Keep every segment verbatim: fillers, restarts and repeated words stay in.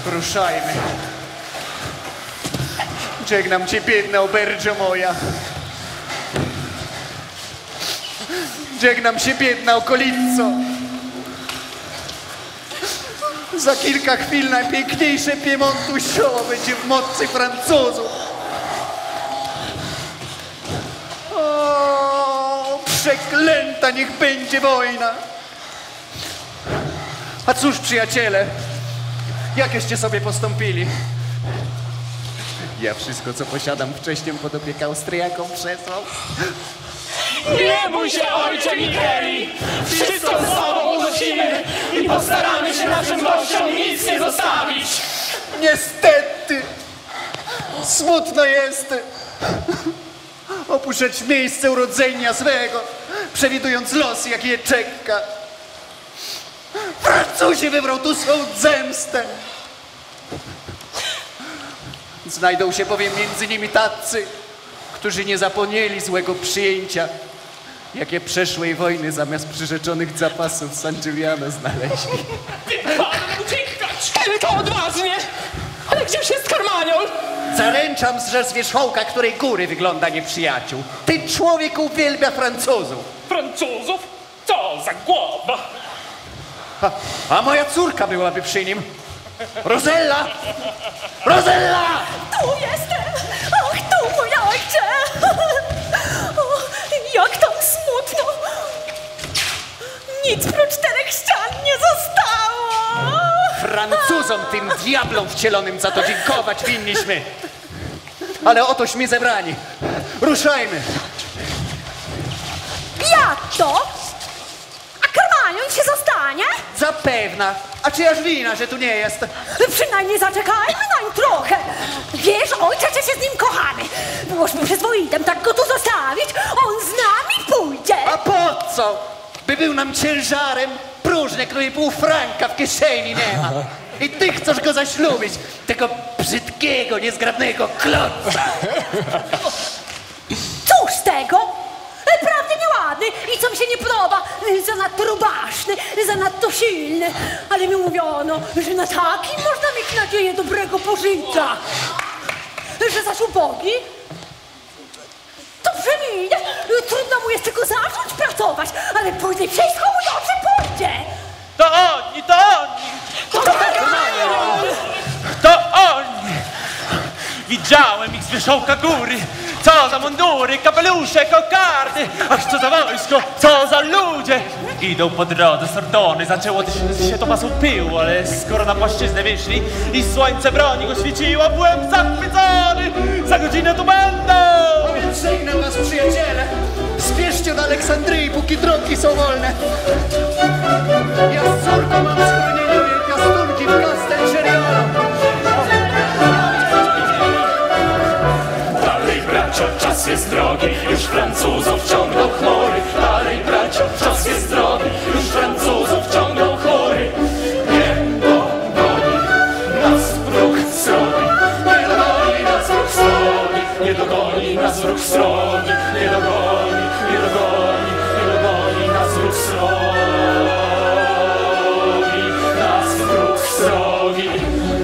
Ruszajmy. Żegnam cię, biedna oberżo moja. Żegnam się, biedna okolico. Za kilka chwil najpiękniejsze Piemontu sioło będzie w mocy Francuzów. O, przeklęta niech będzie wojna. A cóż, przyjaciele, jakieście sobie postąpili? Ja wszystko, co posiadam, wcześniej pod opiekę Austriakom przesłał. Nie bój się, ojcze Mikeli! Wszystko ze sobą unosimy i postaramy się naszym gościom nic nie zostawić! Niestety! Smutno jest opuszczać miejsce urodzenia swego, przewidując los, jaki je czeka. Francuzi wybrał tu swą zemstę. Znajdą się bowiem między nimi tacy, którzy nie zapomnieli złego przyjęcia, jakie przeszłej wojny zamiast przyrzeczonych zapasów San Giuliano znaleźli. Wypadam uciekać! Tylko odważnie! Ale gdzież jest Carmagnol? Zaręczam, że z wierzchołka której góry wygląda nieprzyjaciół. Ten człowiek uwielbia Francuzów. Francuzów? Co za głowa! A, a moja córka byłaby przy nim. Rosella! Rosella! Tu jestem! Ach, tu mój ojcze! O, jak tam smutno! Nic prócz czterech ścian nie zostało! Francuzom, tym diablom wcielonym za to dziękować winniśmy. Ale otośmy zebrani. Ruszajmy. Jak to? A Carmagnol się zostanie? Zapewna. A czyjaż wina, że tu nie jest? Przynajmniej zaczekajmy nań trochę. Wiesz, ojcze, że się z nim kochamy. Byłośmy przyzwoitem tak go tu zostawić. On z nami pójdzie. A po co? By był nam ciężarem, próżne, której pół franka w kieszeni nie ma. I ty chcesz go zaślubić, tego brzydkiego, niezgrabnego klocka. Cóż z tego? Prawdę nieładny i co mi się nie podoba, zanadto rubaszny, zanadto silny. Ale mi mówiono, że na takim można mieć nadzieję dobrego pożycia. Że zaś ubogi, to przeminie. Trudno mu jest tylko zacząć pracować, ale później wszystko mu dobrze pójdzie. To oni, to oni! To Carmagnol! To oni! Widziałem ich z wierzchołka góry. Co za mundury, kapelusze, kokardy! Ach, co za wojsko, co za ludzie! Idą po drodze Sordony, zaczęło się to masą pyłu, ale skoro na płaszczyznę wyszli i słońce broni go świeciło, byłem zachwycony! Za godzinę tu będą! A więc żegnam was, przyjaciele. Spieszcie do Aleksandryi, póki drogi są wolne. Ja z córką mam schronienie piastunki w Castel Ceriono. Czas jest drogi, już Francuzów ciągną chmury. Dalej, bracio, czas jest drogi, już Francuzów ciągną chmury. Nie dogoni nas wróg srogi, nie dogoni nas wróg srogi, nie dogoni nas wróg srogi, nie dogoni, nie dogoni, nie dogoni nas wróg srogi, nas wróg srogi.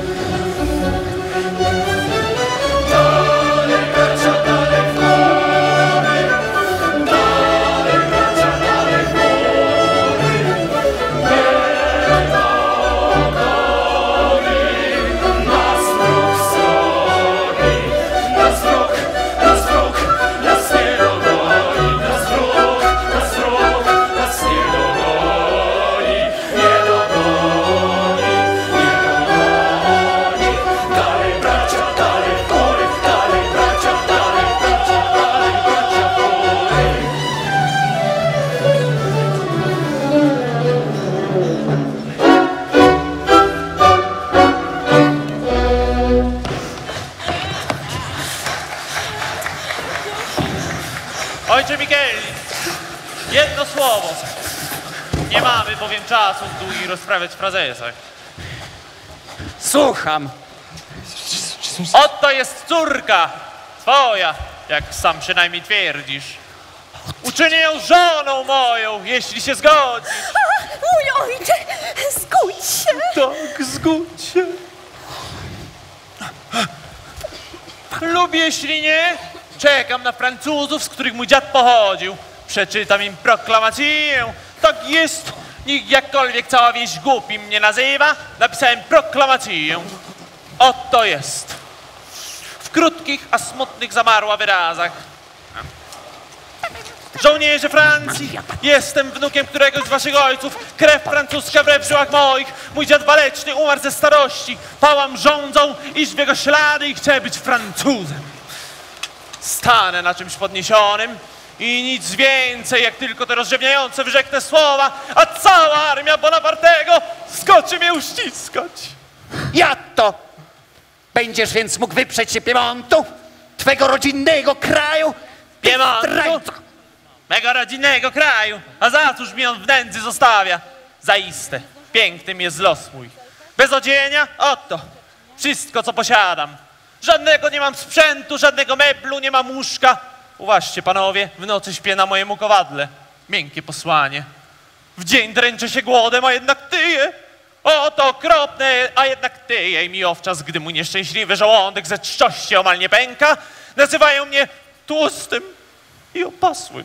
Ojcze Mikeli, jedno słowo. Nie mamy bowiem czasu długi rozprawiać w frazesach. Słucham. Oto jest córka twoja, jak sam przynajmniej twierdzisz. Uczynię ją żoną moją, jeśli się zgodzi. Mój ojcze, zgódź się. Tak, zgódź się. lub jeśli nie, czekam na Francuzów, z których mój dziad pochodził. Przeczytam im proklamację. Tak jest, nikt jakkolwiek cała wieś głupi mnie nazywa, napisałem proklamację. Oto jest. W krótkich, a smutnych zamarła wyrazach. Żołnierze Francji, jestem wnukiem któregoś z waszych ojców. Krew francuska we w żyłach moich. Mój dziad waleczny umarł ze starości. Pałam żądzą, iść w jego ślady i chcę być Francuzem. Stanę na czymś podniesionym i nic więcej, jak tylko te rozrzewniające wyrzekne słowa, a cała armia Bonapartego skoczy mnie uściskać. Ja to! Będziesz więc mógł wyprzeć się Piemontu, twego rodzinnego kraju, ty Piemontu? zdrajco! Mego rodzinnego kraju, a za cóż mi on w nędzy zostawia? Zaiste, pięknym jest los mój. Bez odzienia? Oto, wszystko co posiadam. Żadnego nie mam sprzętu, żadnego meblu, nie mam łóżka. Uważcie panowie, w nocy śpię na mojemu kowadle. Miękkie posłanie. W dzień dręczę się głodem, a jednak tyję. O, to okropne, a jednak tyję i mi owczas, gdy mój nieszczęśliwy żołądek ze czczości omal nie pęka, nazywają mnie tłustym i opasłym.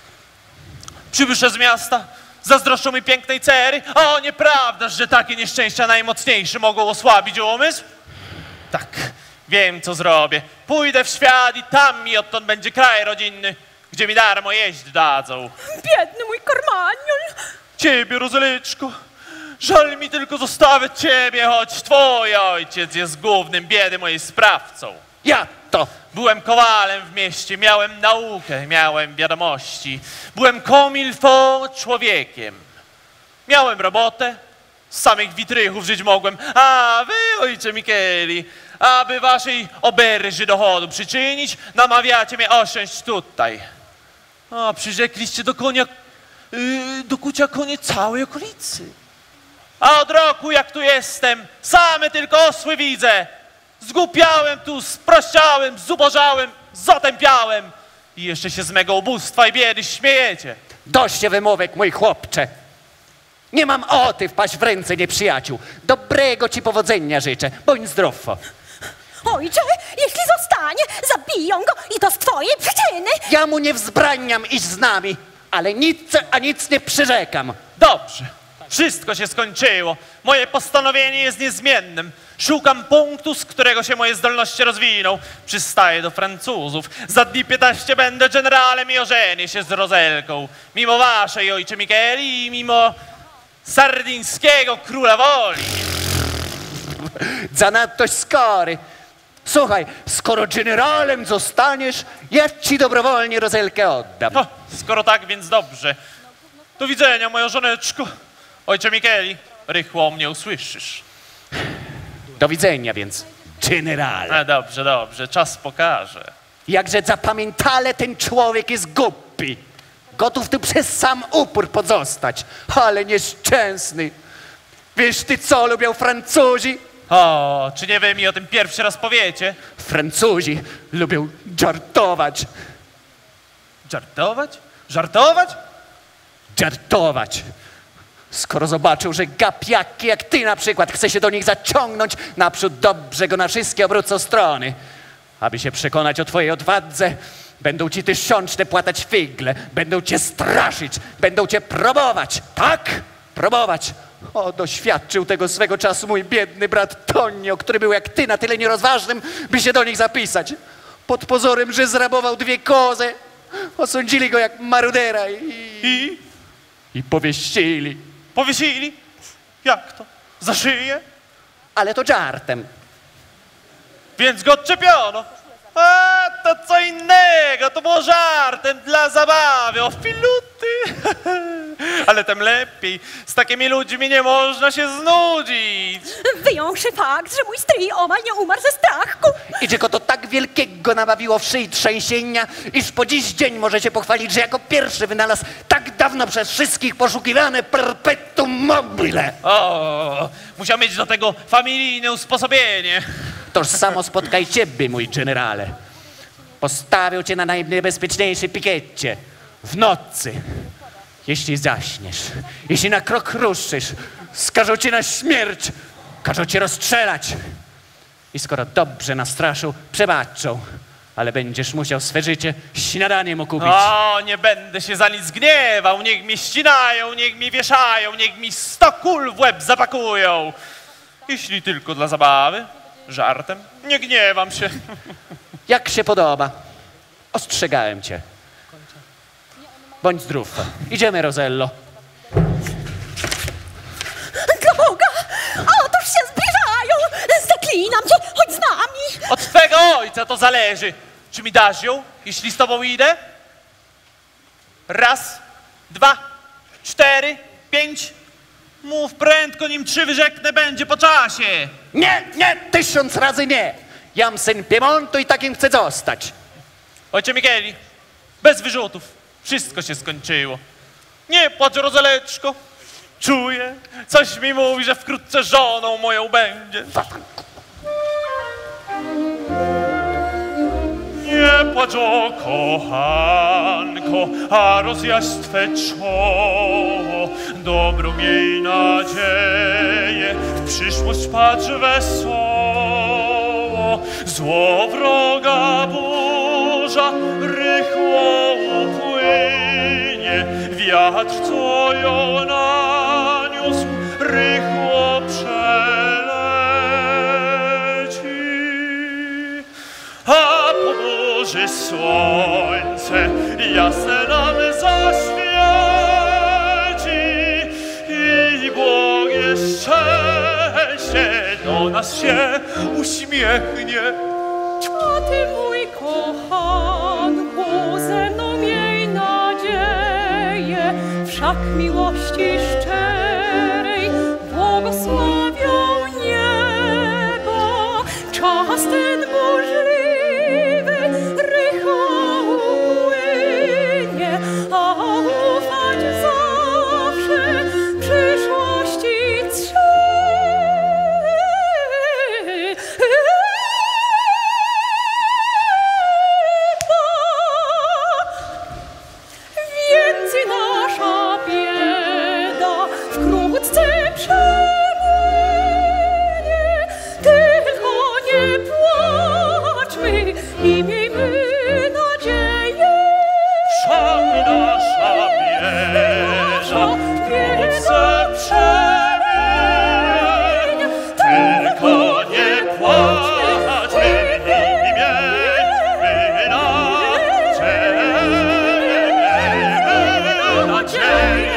Przybysze z miasta zazdroszczą mi pięknej cery. O, nieprawda, że takie nieszczęścia najmocniejsze mogą osłabić umysł? Tak, wiem co zrobię. Pójdę w świat i tam mi odtąd będzie kraj rodzinny, gdzie mi darmo jeść dadzą. Biedny mój Karmaniol. Ciebie, Rozeleczko, żal mi tylko zostawiać ciebie, choć twój ojciec jest głównym biedy mojej sprawcą. Ja to! Byłem kowalem w mieście, miałem naukę, miałem wiadomości. Byłem comme il faut człowiekiem. Miałem robotę, z samych witrychów żyć mogłem. A wy, ojcze Micheli, aby waszej oberży dochodu przyczynić, namawiacie mnie osiąść tutaj. A przyrzekliście do konia, yy, do kucia konie całej okolicy. A od roku, jak tu jestem, same tylko osły widzę. Zgłupiałem tu, sprościałem, zubożałem, zatępiałem. I jeszcze się z mego ubóstwa i biedy śmiejecie. Dość wymówek, mój chłopcze. Nie mam ochoty wpaść w ręce nieprzyjaciół. Dobrego ci powodzenia życzę. Bądź zdrów. Ojcze, jeśli zostanie, zabiją go i to z twojej przyczyny. Ja mu nie wzbraniam iść z nami, ale nic, a nic nie przyrzekam. Dobrze, wszystko się skończyło. Moje postanowienie jest niezmiennym. Szukam punktu, z którego się moje zdolności rozwiną. Przystaję do Francuzów. Za dni piętnaście będę generałem i ożenię się z Rozelką. Mimo waszej, ojcze Micheli, i mimo sardyńskiego króla woli. Zanadto skory. Słuchaj, skoro generałem zostaniesz, ja ci dobrowolnie Rozelkę oddam. O, skoro tak, więc dobrze. Do widzenia, moja żoneczko. Ojcze Micheli, rychło mnie usłyszysz. Do widzenia więc, generale. A dobrze, dobrze, czas pokaże. Jakże zapamiętale ten człowiek jest głupi. Gotów tu przez sam upór pozostać, ale nieszczęsny. Wiesz ty, co lubią Francuzi? O, czy nie wy mi o tym pierwszy raz powiecie? Francuzi lubią żartować. Żartować? Żartować? Żartować. Skoro zobaczył, że gapiaki jak ty na przykład chce się do nich zaciągnąć, naprzód dobrze go na wszystkie obrócą strony. Aby się przekonać o twojej odwadze, będą ci tysiączne płatać figle, będą cię straszyć, będą cię probować. Tak, probować. O, doświadczył tego swego czasu mój biedny brat Tonio, który był jak ty na tyle nierozważnym, by się do nich zapisać. Pod pozorem, że zrabował dwie kozy, osądzili go jak marudera i... I? i powieścili. Powiesili? Jak to? Za szyję? Ale to żartem. Więc go odczepiono. A, to co innego, to było żartem dla zabawy, o filuty. Ale tem lepiej, z takimi ludźmi nie można się znudzić. Wyjąwszy fakt, że mój stryj omal nie umarł ze strachu. I czy go to tak wielkiego nabawiło w szyi trzęsienia, iż po dziś dzień możecie pochwalić, że jako pierwszy wynalazł tak dawno przez wszystkich poszukiwane perpetuum mobile. O, musiał mieć do tego familijne usposobienie. Toż samo spotkaj ciebie, mój generale. Postawił cię na najniebezpieczniejszej pikiecie. W nocy. Jeśli zaśniesz, jeśli na krok ruszysz, skażą cię na śmierć, każą cię rozstrzelać. I skoro dobrze nastraszył, przebaczą. ale będziesz musiał swe życie śniadaniem okupić. O, nie będę się za nic gniewał, niech mi ścinają, niech mi wieszają, niech mi sto kul w łeb zapakują. Jeśli tylko dla zabawy, żartem, nie gniewam się. Jak się podoba. Ostrzegałem cię. Bądź zdrów. Idziemy, Rozello. Dla Boga! Otóż się zbliżają! Zaklinam cię, chodź z nami! Od twego ojca to zależy. Czy mi dasz ją, jeśli z tobą idę? Raz, dwa, cztery, pięć. Mów prędko, nim trzy wyrzeknę, będzie po czasie. Nie, nie, tysiąc razy nie. Jam syn Piemontu i takim chcę zostać. Ojcze Micheli, bez wyrzutów. Wszystko się skończyło. Nie płacz, Rozeleczko. Czuję, coś mi mówi, że wkrótce żoną moją będzie. Nie płacz, o kochanko, a rozjaś twe czoło. Dobrą miej nadzieję, w przyszłość patrz wesoło. Zło wroga burza rychło upłynie, wiatr, co ją naniósł, rychło przeleci. A po burzy słońce jasne nam zaświeci i błogie szczęście do nas się uśmiechnie. A ty, mój kochanku, ze mną miej nadzieję, wszak miłości szczerej błogosławią niebo. Czas ten burzliwy rychło upłynie, a ufać zawsze przyszłości trzeba. Więc i nasza bieda wkrótce przeminie. Tylko nie płaczmy i miejmy nadzieję. Wszak nasza bieda wkrótce przeminie. Tylko nie płaczmy i miejmy nadzieję.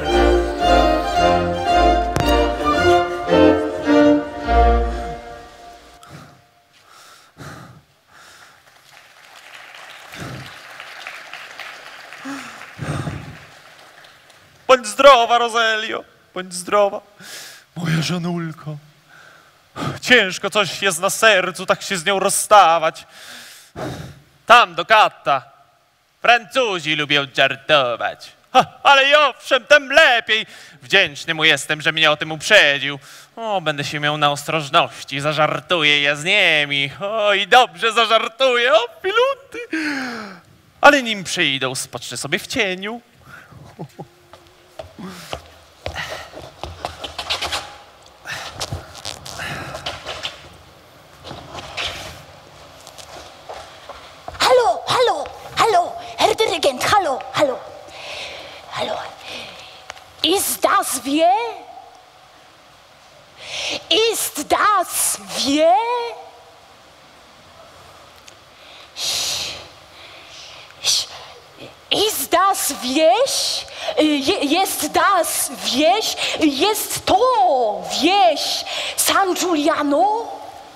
Bądź zdrowa, Rozelio, bądź zdrowa, moja żonulko. Ciężko coś jest na sercu, tak się z nią rozstawać. Tam do Katta. Francuzi lubią żartować. Ha, ale i owszem, tem lepiej. Wdzięczny mu jestem, że mnie o tym uprzedził. O, będę się miał na ostrożności, zażartuję ja z nimi. O, i dobrze zażartuję, o, piluty. Ale nim przyjdą, spocznę sobie w cieniu. Hallo, hallo, hallo, Herr Dirigent, hallo, hallo, hallo. Ist das wir? Ist das wir? Ist das wieś? Je- Jest das wieś? Jest to wieś San Giuliano?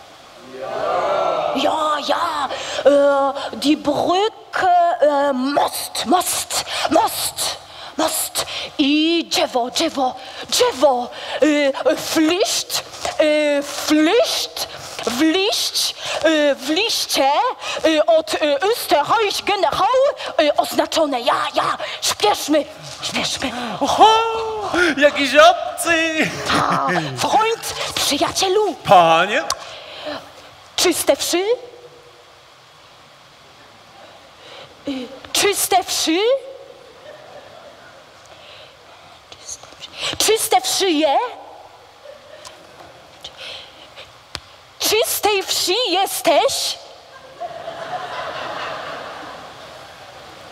Ja, ja, äh, die Brücke, äh, Most, Most, Most, Most i drzewo, drzewo, drzewo, äh, Pflicht, äh, Pflicht, w liść, y, w liście y, od y, Österreich Generał y, oznaczone. Ja, ja, śpieszmy, śpieszmy. Oho, jakiś obcy. A, Freund, przyjacielu, Panie? czyste wszy? Y, czyste wszy? Czyste wszy. Czyste wszyje? Czystej wsi jesteś?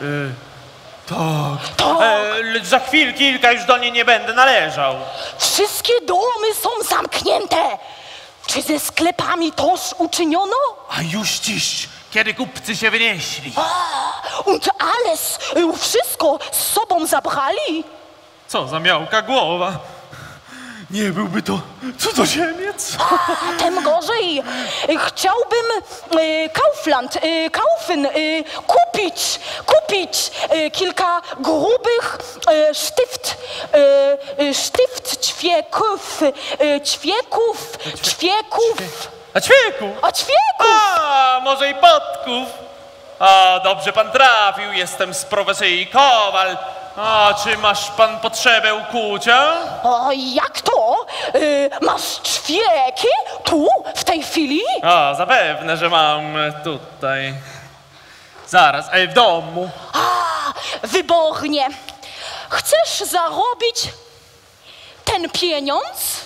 Tak. Tak. E, lecz za chwil kilka już do niej nie będę należał. Wszystkie domy są zamknięte. Czy ze sklepami toż uczyniono? A już dziś, kiedy kupcy się wynieśli. Und alles, y, wszystko z sobą zabrali? Co za miałka głowa. Nie byłby to cudzoziemiec. A tym gorzej. Y, Chciałbym y, Kaufland, y, Kaufen y, kupić, kupić y, kilka grubych y, sztyft, y, y, sztyft ćwieków, y, ćwieków, ćwieków, A ćwieku? a ćwieków. A, może i podków. A, dobrze pan trafił, jestem z profesji kowal. A, czy masz pan potrzebę ukucia? A jak to? Y, masz ćwieki tu, w tej chwili? A, zapewne, że mam tutaj. Zaraz, ej, w domu. A, wybornie. Chcesz zarobić ten pieniądz?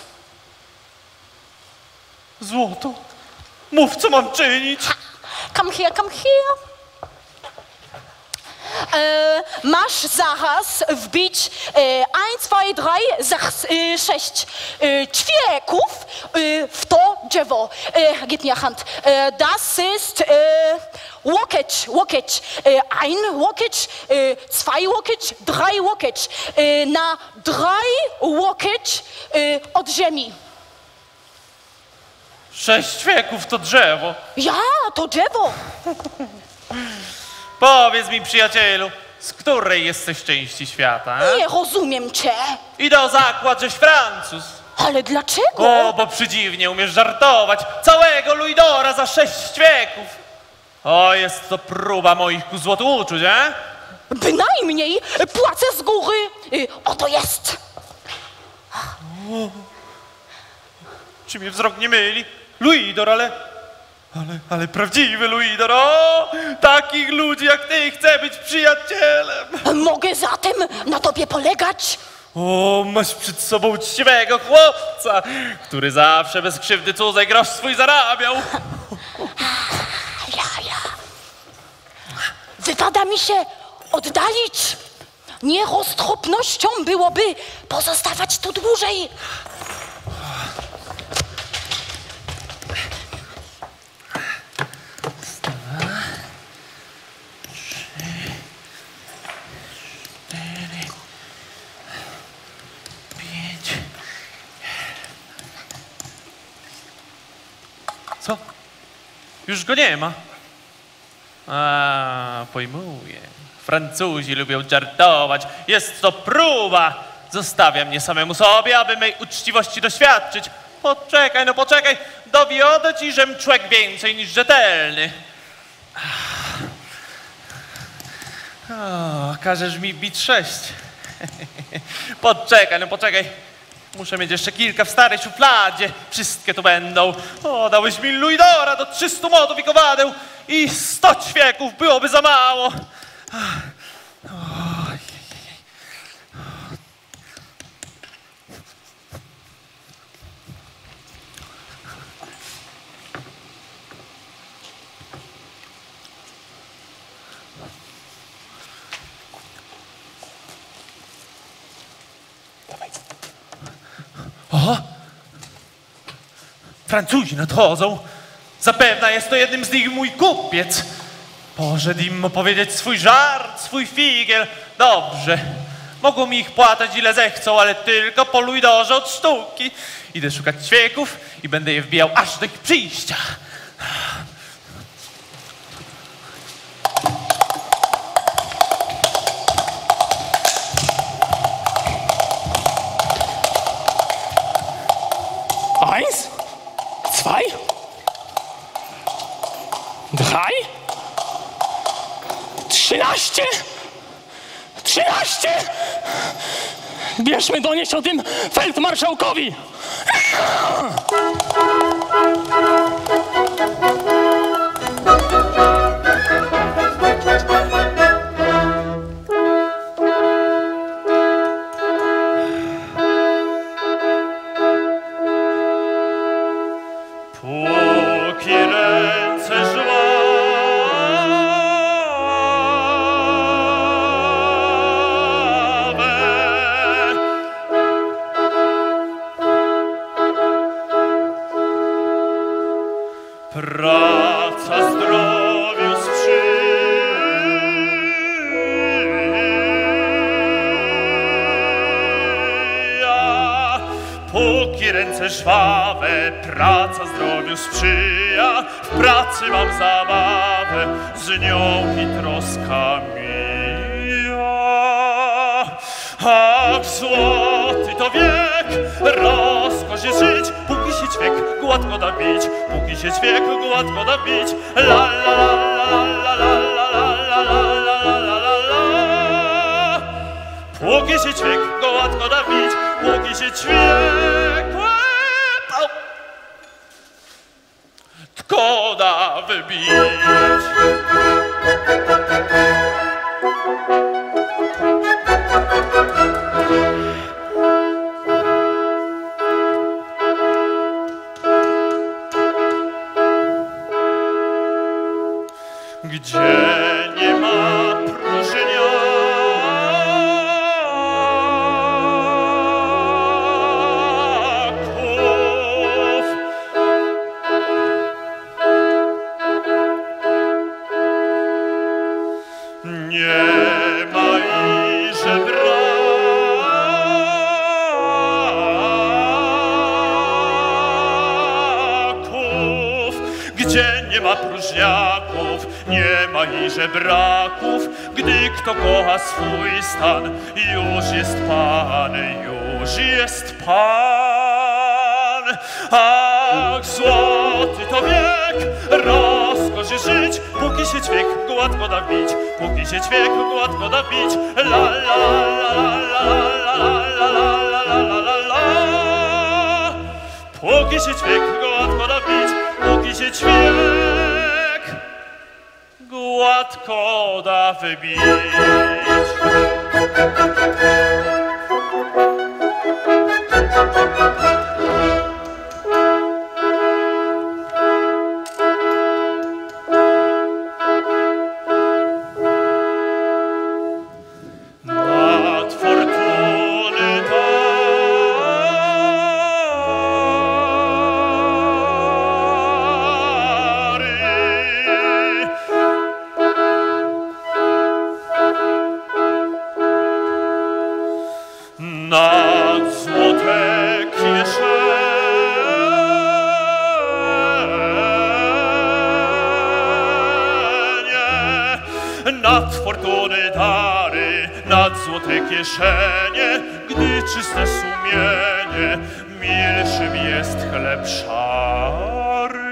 Złoto. Mów, co mam czynić. Come here, come here. E, masz zaraz wbić e, jeden, dwa, trzy, sechs, e, sześć e, ćwieków e, w to drzewo. E, gib mir Hand. E, das ist e, łokieć, łokieć. E, ein łokieć, e, zwei łokieć, drei łokieć. E, na drei łokieć e, od ziemi. Sześć ćwieków to drzewo. Ja, to drzewo. Powiedz mi, przyjacielu, z której jesteś części świata? E? Nie rozumiem cię. Idę o zakład, żeś Francuz. Ale dlaczego? O, bo przydziwnie umiesz żartować. Całego Luidora za sześć ćwieków. O, jest to próba moich ku złotu uczuć, e? Bynajmniej płacę z góry. Y, Oto jest. Czy mnie wzrok nie myli? Luidor, ale... Ale, ale prawdziwy Luidor, o! Takich ludzi jak ty chcę być przyjacielem. Mogę zatem na tobie polegać? O, masz przed sobą uczciwego chłopca, który zawsze bez krzywdy cudzej grosz swój zarabiał. Ja, ja. Wypada mi się oddalić. Nieroztropnością byłoby pozostawać tu dłużej. Co? Już go nie ma. A, pojmuję. Francuzi lubią żartować. Jest to próba. Zostawia mnie samemu sobie, aby mej uczciwości doświadczyć. Poczekaj, no poczekaj. Dowiodę ci, żem człowiek więcej niż rzetelny. O, każesz mi bić sześć. Poczekaj, no poczekaj. Muszę mieć jeszcze kilka w starej szufladzie. Wszystkie tu będą. O, dałeś mi Luidora do trzystu młotów i kowadeł i sto ćwieków byłoby za mało. Oj. O! Francuzi nadchodzą. Zapewne jest to jednym z nich mój kupiec. Poszedł im opowiedzieć swój żart, swój figiel. Dobrze. Mogą mi ich płatać ile zechcą, ale tylko po Luidorze od sztuki. Idę szukać ćwieków i będę je wbijał aż do ich przyjścia. Eins, zwei, drei, trzynaście, trzynaście! Bierzmy donieść o tym feldmarszałkowi! Póki ręce żła Praca zdrowiu sprzyja, póki ręce żwawe, praca zdrowiu sprzyja. W pracy mam zabawę, z nią i troska mija. Ach, złoty to wiek, rozkoszy żyć, póki się ćwiek gładko da bić, póki się ćwiek gładko da bić. La la la la la la la la la la la la la. Póki się ćwiek gładko da bić, póki się ćwiek tko da wybić. Gdzie nie ma próżniaków, nie ma i żebraków. Gdzie nie ma próżniaków, nie ma i żebraków. Gdy kto kocha swój stan, już jest Pan, już jest Pan. Ach, złoty to wiek, rozkoszy żyć, póki się ćwiek gładko da bić, póki się ćwiek gładko da bić. La la la la la la la la la la la. Póki się ćwiek gładko da bić, póki się ćwiek gładko da wybić. Nad fortuny nad złote kieszenie, nad fortuny dary, nad złote kieszenie. Gdy czyste sumienie, milszym jest chleb szary.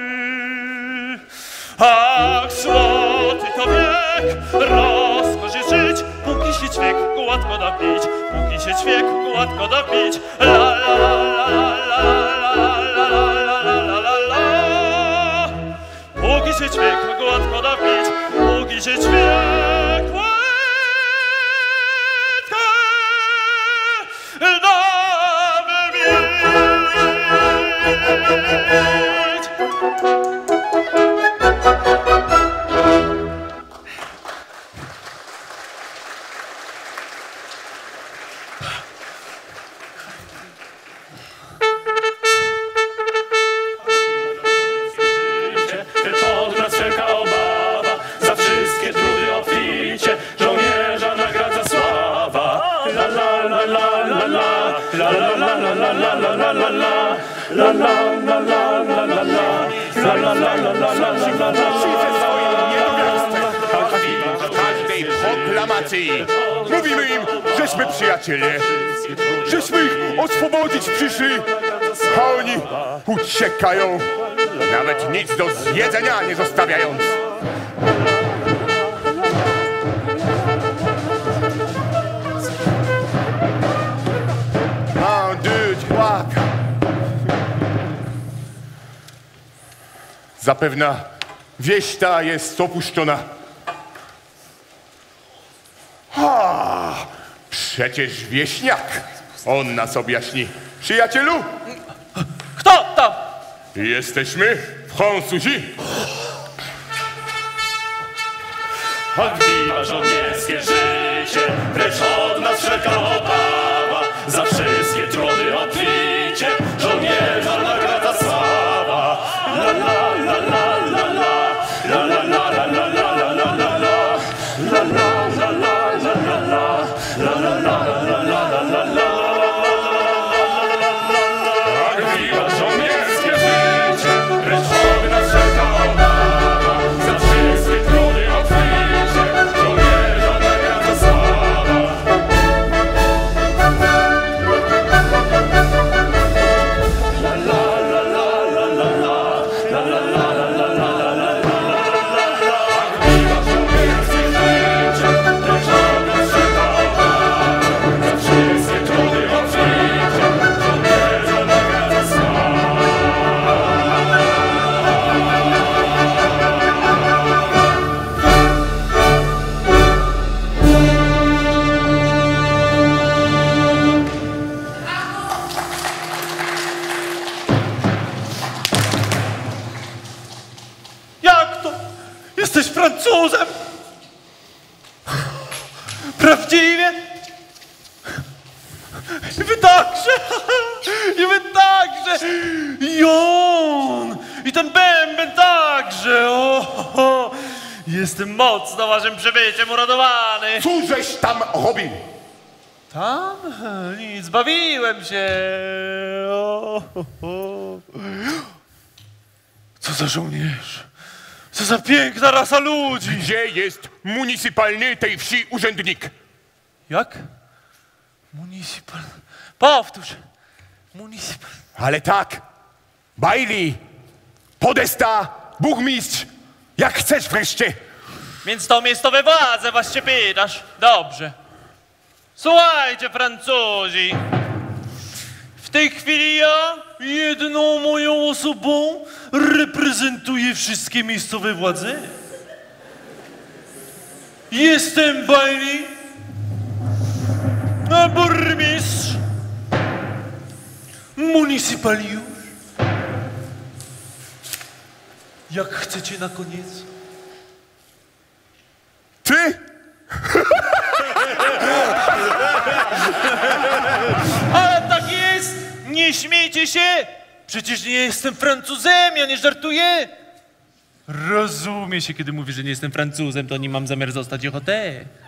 Ach, złoty to wiek, rozkoszy żyć, póki się ćwiek gładko da bić, póki się ćwiek gładko da bić. La la la la la la la la la la la. Póki się ćwiek gładko da bić, póki się ćwiek gładko da wybić. Od nas czeka obawa, za wszystkie trudy obficie, żołnierza nagradza sława. La la la la la la, la la la la la la la la la la, la la la la la la la, la la la la la la la la. W każdej proklamacji mówimy im, żeśmy przyjaciele, żeśmy ich oswobodzić przyszli, a oni uciekają, nawet nic do zjedzenia nie zostawiając. A, dude, płaka. Zapewne wieś ta jest opuszczona. A, przecież wieśniak. On nas objaśni. Przyjacielu? Kto tam? Jesteśmy Francuzi. Odbiwa żołnierskie życie, precz od nas wszelka obawa, za wszystkie trudy obficie, żołnierza nagradza sława. La la la la Jesteś Francuzem? Prawdziwie? I wy także! I wy także! I on! I ten bęben także! O, o. Jestem mocno waszym przybyciem uradowany! Cóżeś tam robił? Tam? Nic, bawiłem się! O, o, o. Co za żołnierz! Co za piękna rasa ludzi! Gdzie jest municypalny tej wsi urzędnik? Jak? Municipal... Powtórz! Municipal... Ale tak, Bailey, podesta, burmistrz, jak chcesz wreszcie. Więc to miejscowe władze was się pytasz. Dobrze. Słuchajcie, Francuzi. W tej chwili ja jedną moją osobą reprezentuję wszystkie miejscowe władze. Jestem Bailey, a burmistrz, municipaliusz. Jak chcecie na koniec? Ty? Ale tak jest! Nie śmiejcie się! Przecież nie jestem Francuzem, ja nie żartuję! Rozumie się, kiedy mówię, że nie jestem Francuzem, to nie mam zamiar zostać ochotę.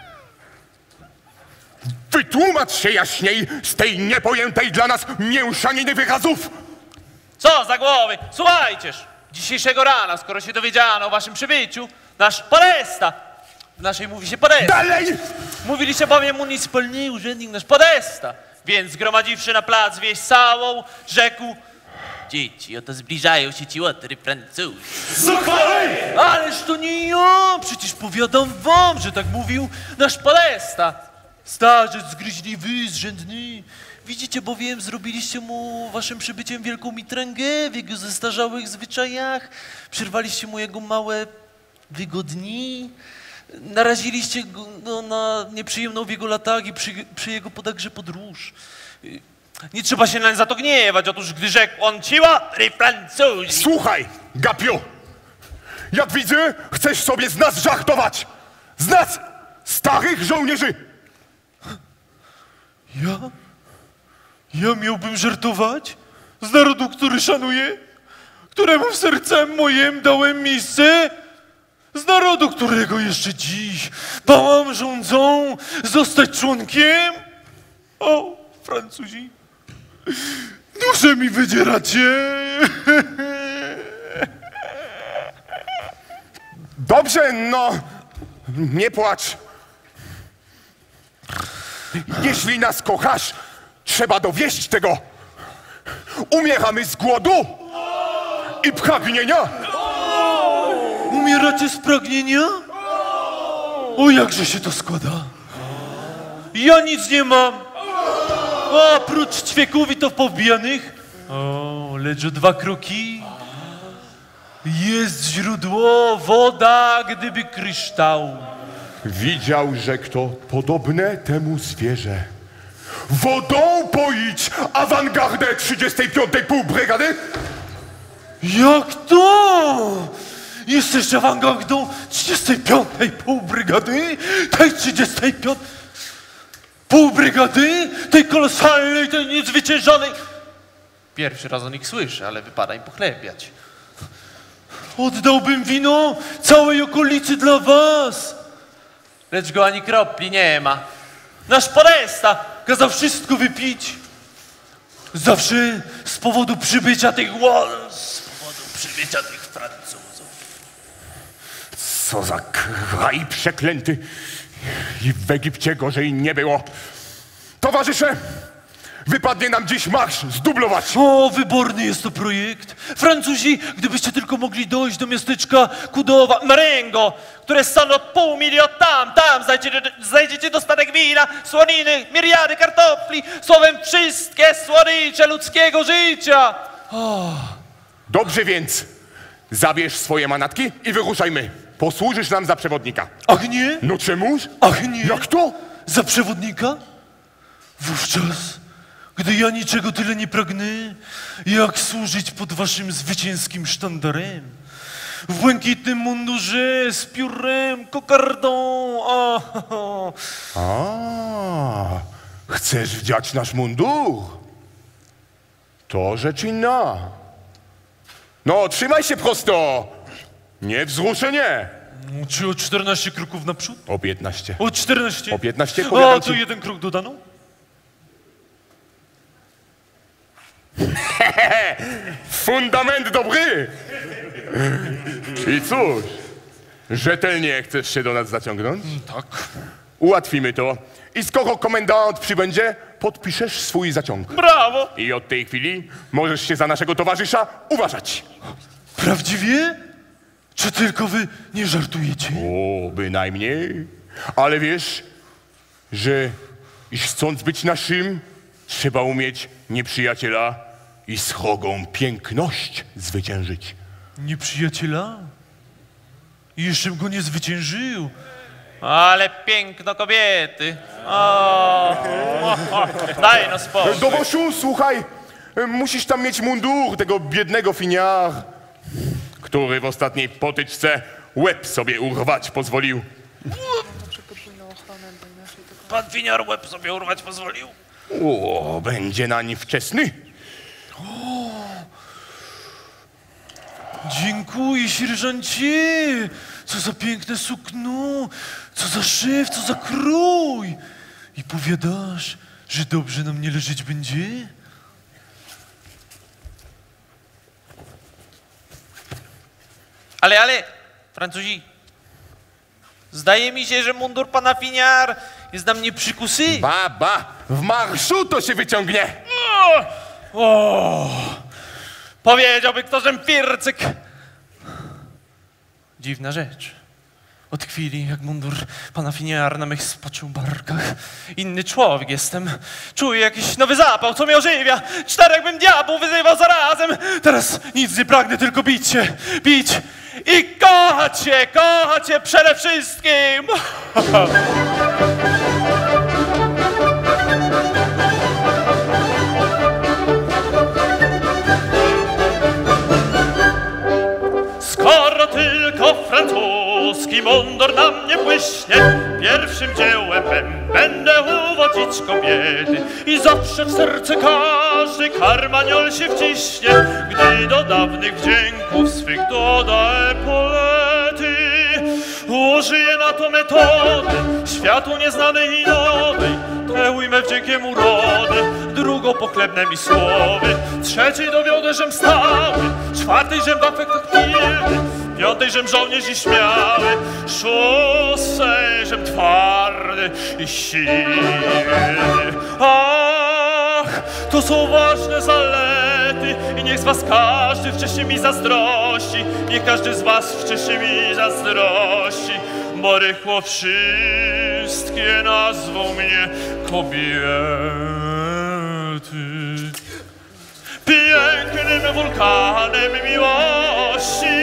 Wytłumacz się jaśniej z tej niepojętej dla nas mięszaniny wyrazów. Co za głowy? Słuchajcież! Dzisiejszego rana, skoro się dowiedziano o waszym przybyciu, nasz podesta, w naszej mówi się podesta. Dalej! Mówiliście bowiem municipalny urzędnik nasz podesta. Więc zgromadziwszy na plac wieś całą, rzekł: dzieci, oto zbliżają się ci łotry Francuzi. Zuchwalej! Ależ to nie ja! Przecież powiadam wam, że tak mówił nasz podesta. Starzec zgryźliwy, zrzędny. Widzicie bowiem, zrobiliście mu waszym przybyciem wielką mitręgę w jego zestarzałych zwyczajach. Przerwaliście mu jego małe wygodni. Naraziliście go no, na nieprzyjemną w jego latach i przy, przy jego podagrze podróż. Nie trzeba się nań za to gniewać, otóż gdy rzekł on ci łotry Francuzi. Słuchaj, gapiu! Jak widzę, chcesz sobie z nas żartować! Z nas, starych żołnierzy! Ja? Ja miałbym żartować? Z narodu, który szanuję? Któremu w sercem moim dałem miejsce? Z narodu, którego jeszcze dziś pałam rządzą zostać członkiem? O, Francuzi, duszę mi wydzieracie! Dobrze, no, nie płacz. Jeśli nas kochasz, trzeba dowieść tego. Umieramy z głodu i pragnienia. Umieracie z pragnienia? O, jakże się to składa? Ja nic nie mam. A prócz ćwieków i to powbijanych. O, lecz o dwa kroki jest źródło, woda, gdyby kryształ. Widział, że kto podobne temu zwierzę. Wodą poić awangardę trzydziestej piątej półbrygady? Jak to? Jesteś awangardą trzydziestej piątej półbrygady? Tej trzydziestej piątej półbrygady? Tej kolosalnej, tej niezwyciężonej... Pierwszy raz o nich słyszę, ale wypada im pochlebiać. Oddałbym wino całej okolicy dla was. Lecz go ani kropli nie ma. Nasz podesta kazał wszystko wypić. Zawsze z powodu przybycia tych łol, z powodu przybycia tych Francuzów. Co za kraj przeklęty. I w Egipcie gorzej nie było. Towarzysze, wypadnie nam dziś marsz zdublować. O, wyborny jest to projekt. Francuzi, gdybyście tylko mogli dojść do miasteczka Kudowa, Marengo, które stanowi pół mili od tam, tam znajdziecie, znajdziecie dostatek wina, słoniny, miriady kartofli, słowem wszystkie słodycze ludzkiego życia. O. Dobrze więc, zabierz swoje manatki i wyruszajmy. Posłużysz nam za przewodnika. Ach nie? No czemuż? Ach nie? Jak to? Za przewodnika? Wówczas, gdy ja niczego tyle nie pragnę, jak służyć pod waszym zwycięskim sztandarem. w błękitnym mundurze z piórem, kokardą. O, o. A, chcesz wdziać nasz mundur? To rzecz inna. No, trzymaj się prosto. Nie wzruszenie. Czy o czternaście kroków naprzód? O piętnaście. O czternaście? O piętnaście, A, powiadam to ci. jeden krok dodano? Fundament dobry. I cóż, rzetelnie chcesz się do nas zaciągnąć? Tak. Ułatwimy to. I skoro komendant przybędzie, podpiszesz swój zaciąg. Brawo! I od tej chwili możesz się za naszego towarzysza uważać. Prawdziwie? Czy tylko wy nie żartujecie? O, bynajmniej. Ale wiesz, że iż chcąc być naszym, trzeba umieć nieprzyjaciela i srogą piękność zwyciężyć. Nieprzyjaciela? I jeszcze go nie zwyciężył. Ale piękno kobiety. O, daj no spokój. Dowosiu, słuchaj, musisz tam mieć mundur tego biednego finiar, który w ostatniej potyczce łeb sobie urwać pozwolił. Pan Finiar łeb sobie urwać pozwolił? O, będzie nań wczesny. Dziękuję, sierżancie. Co za piękne sukno, co za szyf, co za krój. I powiadasz, że dobrze nam nie leżeć będzie? Ale, ale, Francuzi, zdaje mi się, że mundur pana Finiar jest na mnie przykusy. Ba, ba, w marszu to się wyciągnie. O, o, powiedziałby kto, żem piercyk. Dziwna rzecz. Od chwili, jak mundur pana Finiar na mych spoczył barkach, inny człowiek jestem. Czuję jakiś nowy zapał, co mnie ożywia. Czterech bym diabłów wyzywał zarazem. Teraz nic nie pragnę, tylko bić się, bić i kochać się, kochać się przede wszystkim. Skoro tylko francuski mundur na mnie błyśnie, pierwszym dziełem będę uwodzić kobiety i zawsze w serce każdy karmaniol się wciśnie, gdy do dawnych wdzięków swych doda epolety. Użyję na to metody światu nieznanej i nowej, tę ujmę wdziękiem urody, drugą pochlebne mi słowy, trzeciej dowiodę, żem stały, czwartej, żem w afektach pilny, piątej, żem żołnierz i śmiały, szóstej, żem twardy i silny. Ach, to są ważne zalety i niech z was każdy wcześniej mi zazdrości, niech każdy z was wcześniej mi zazdrości, bo rychło wszystkie nazwą mnie kobiety. Pięknym wulkanem miłości,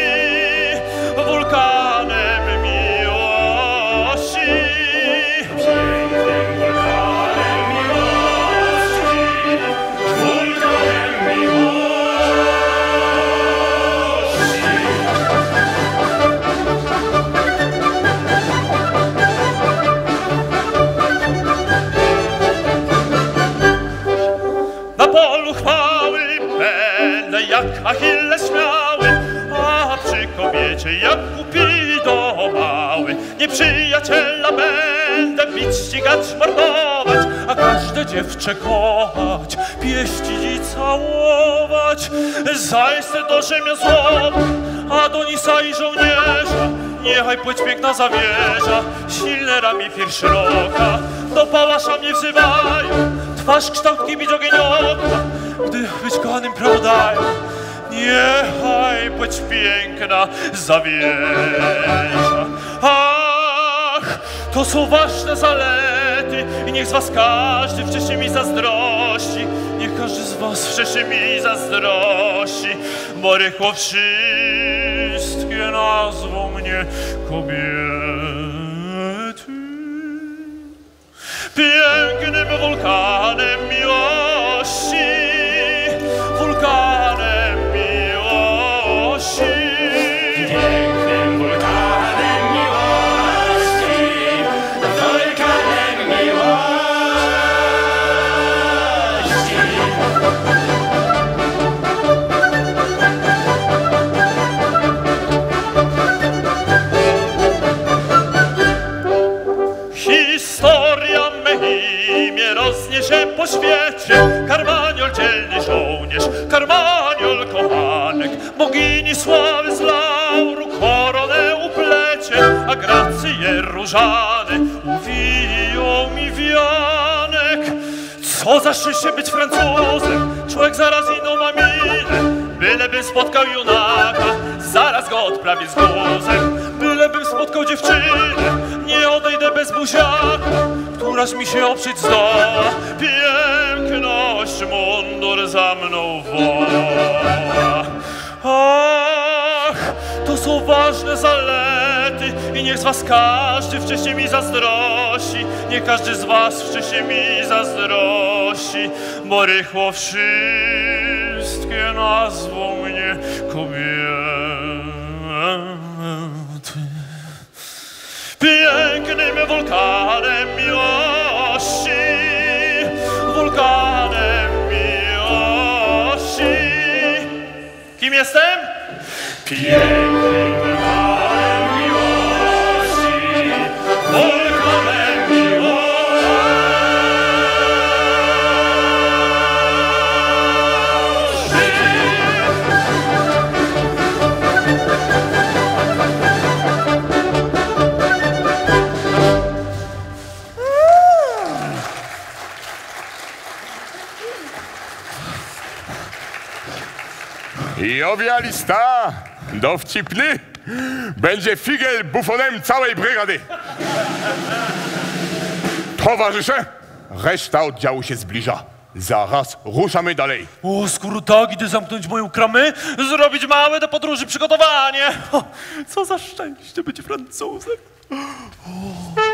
wulkanem miłości. Pięknym wulkanem miłości, wulkanem miłości. Na polu chwały będę jak Achilles śmiały, a przy kobiecie jak Kupido mały. Nieprzyjaciela będę bić, ścigać, mordować, a każde dziewczę kochać, pieścić i całować. Zajste do rzemiosłowa, Adonisa i żołnierza, niechaj płeć piękna zawierza, silne ramię pierś szeroka, do pałasza mnie wzywają, twarz kształt kibić ogienioka, gdy być kochanym prawo dają. Niechaj płeć piękna zawierza. Ach, to są ważne zalety i niech z was każdy wcześniej mi zazdrości, niech każdy z was wcześniej mi zazdrości, bo rychło wszystkie nazwą mnie kobiety. Pięknym wulkanem miłości, wulkanem miłości. różane, uwijał mi wianek. Co za szczęście być Francuzem, człowiek zaraz inną ma minę. Bylebym spotkał junaka, zaraz go odprawię z głosem. Bylebym spotkał dziewczynę, nie odejdę bez buziaka, któraż mi się oprzeć zdoła. Piękność mundur za mną woła. Ach, to są ważne zalety i niech z was każdy wcześniej mi zazdrości. Niech każdy z was wcześniej mi zazdrości, bo rychło wszystkie nazwą mnie kobiety. Pięknym wulkanem miłości, wulkanem miłości. Kim jestem? Pięknym wulkanem miłości, wulkanem miłości. Jowialista, dowcipny, będzie figiel bufonem całej brygady. Towarzysze, reszta oddziału się zbliża. Zaraz ruszamy dalej. O, skoro tak, idę zamknąć moją kramę, zrobić małe do podróży przygotowanie. O, co za szczęście być Francuzem. O.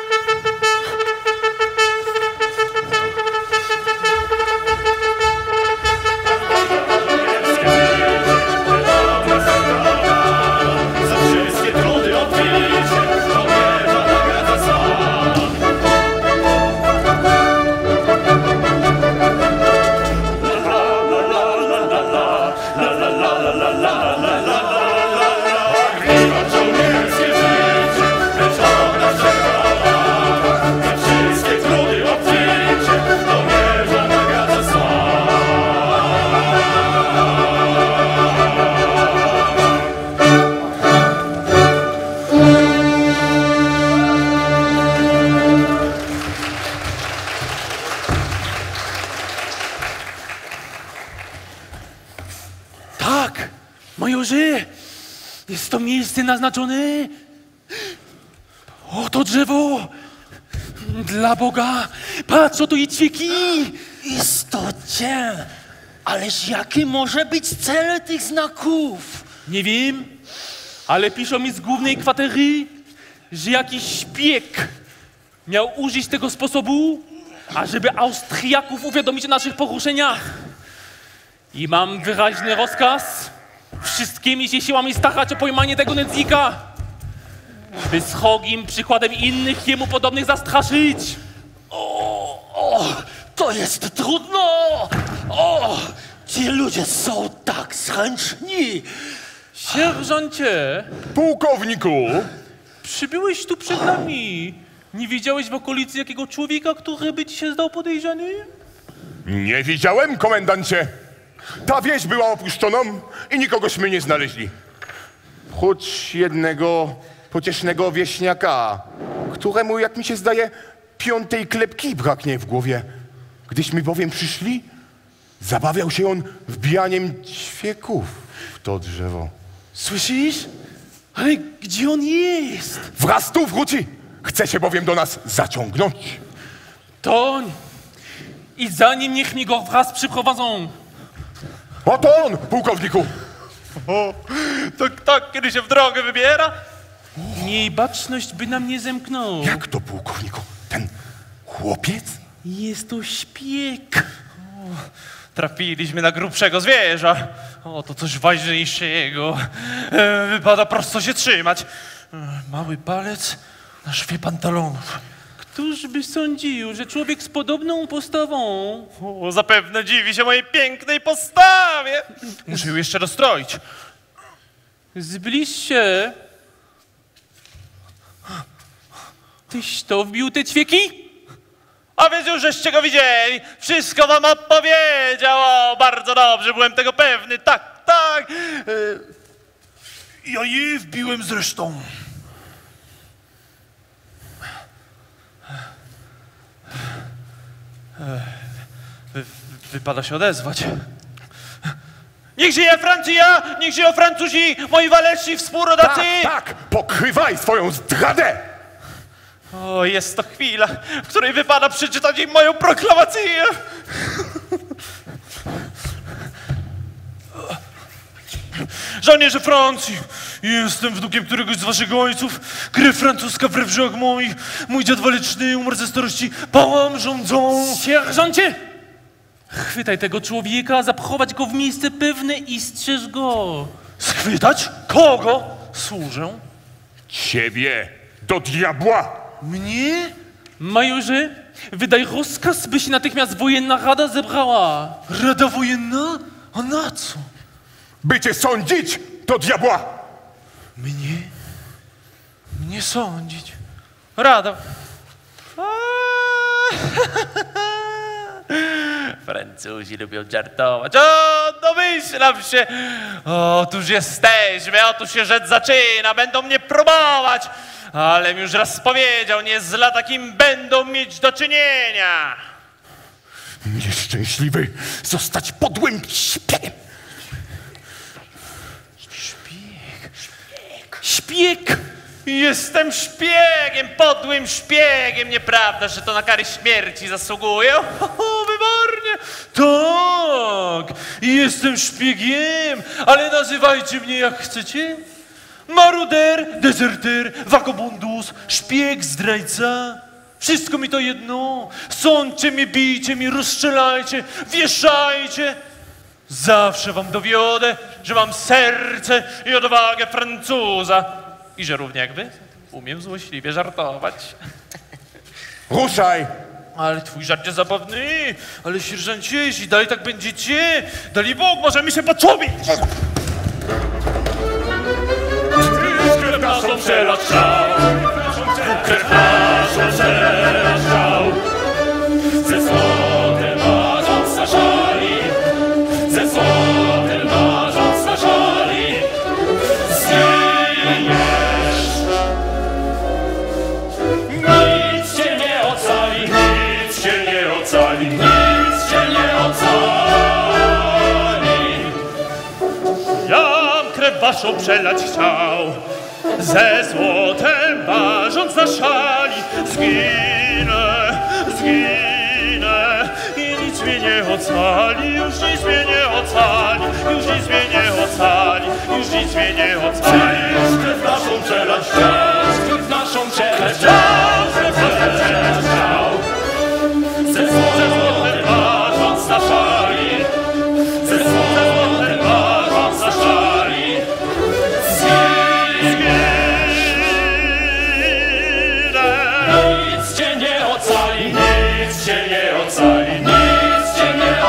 Majorze, jest to miejsce naznaczone. Oto drzewo. Dla Boga, patrz, oto i ćwieki. Istocie, ależ jaki może być cel tych znaków? Nie wiem, ale piszą mi z głównej kwatery, że jakiś szpieg miał użyć tego sposobu, ażeby Austriaków uwiadomić o naszych poruszeniach. I mam wyraźny rozkaz wszystkimi się siłami starać o pojmanie tego nędznika, by srogim przykładem innych jemu podobnych zastraszyć. O, o, to jest trudno! O, ci ludzie są tak zręczni! Sierżancie, Pułkowniku, przybyłeś tu przed nami. Nie widziałeś w okolicy jakiego człowieka, który by ci się zdał podejrzany? nie widziałem, komendancie. Ta wieś była opuszczoną i nikogośmy nie znaleźli. Choć jednego pociesznego wieśniaka, któremu, jak mi się zdaje, piątej klepki braknie w głowie. Gdyśmy bowiem przyszli, zabawiał się on wbijaniem ćwieków w to drzewo. Słyszysz? Ale gdzie on jest? Wraz tu wróci! Chce się bowiem do nas zaciągnąć. Toń! I za nim niech mi go wraz przyprowadzą. Oto on, pułkowniku! O, to tak, kiedy się w drogę wybiera? Miej baczność, by nam nie zemknął. Jak to, pułkowniku? Ten chłopiec? Jest to szpieg. O, trafiliśmy na grubszego zwierza. O, to coś ważniejszego. E, wypada prosto się trzymać. E, mały palec na szwie pantalonów. Któż by sądził, że człowiek z podobną postawą... O, zapewne dziwi się mojej pięknej postawie. Muszę ją jeszcze rozstroić. Zbliż się. Tyś to wbił te ćwieki? A więc już żeście go widzieli. Wszystko wam opowiedział. O, bardzo dobrze, byłem tego pewny. Tak, tak. Ja je wbiłem zresztą. Wypada się odezwać. Niech żyje Francja! Niech żyją Francuzi! Moi waleczni współrodacy! Tak, tak! Pokrywaj swoją zdradę! O, jest to chwila, w której wypada przeczytać im moją proklamację! Żołnierze Francji! Jestem wnukiem któregoś z waszych ojców. Krew francuska we w żyłach moich. Mój dziad waleczny umarł ze starości pałam rządzą. Sierżancie! Chwytaj tego człowieka, zachować go w miejsce pewne i strzeż go. Schwytać? Kogo? Służę. Ciebie do diabła! Mnie? Majorze, wydaj rozkaz, by się natychmiast wojenna rada zebrała. Rada wojenna? A na co? By cię sądzić do diabła! Mnie? Mnie sądzić? Rada. Francuzi lubią żartować. O, domyślam się. Otóż jesteśmy, otóż się rzecz zaczyna. Będą mnie próbować. Alem już raz powiedział, nie z latakim będą mieć do czynienia. Nieszczęśliwy zostać podłym śpiegiem! Szpieg! Jestem szpiegiem, podłym szpiegiem. Nieprawda, że to na kary śmierci zasługuję? O, wybornie! Tak! Jestem szpiegiem, ale nazywajcie mnie jak chcecie. Maruder, dezerter, vagabundus, szpieg, zdrajca. Wszystko mi to jedno. Sądźcie mnie, bijcie mnie, rozstrzelajcie, wieszajcie. Zawsze wam dowiodę, że mam serce i odwagę Francuza. I że równie jak wy umiem złośliwie żartować. Ruszaj! Ale twój żart jest zabawny. Ale sierżancie, jeśli dalej tak będziecie, dali Bóg, możemy się poczubić. Krew naszą przelać szał, krew naszą przelać szał. Ze złotem marząc na szali, ze złotem marząc na szali, zginiesz. Nic cię nie ocali, nic cię nie ocali, nic cię nie ocali. Jam krew waszą przelać chciał, ze złotem ważąc na szali. Zginę, zginę i nic mnie nie ocali, już nic mnie nie ocali, już nic mnie nie ocali, już nic mnie nie ocali. Krew naszą przelać chciał, krew naszą przelać chciał, krew naszą przelać chciał. Ze złotem ważąc na szali, ze złotem ważąc na szali. Nic cię nie ocali, nic cię nie ocali, nic cię nie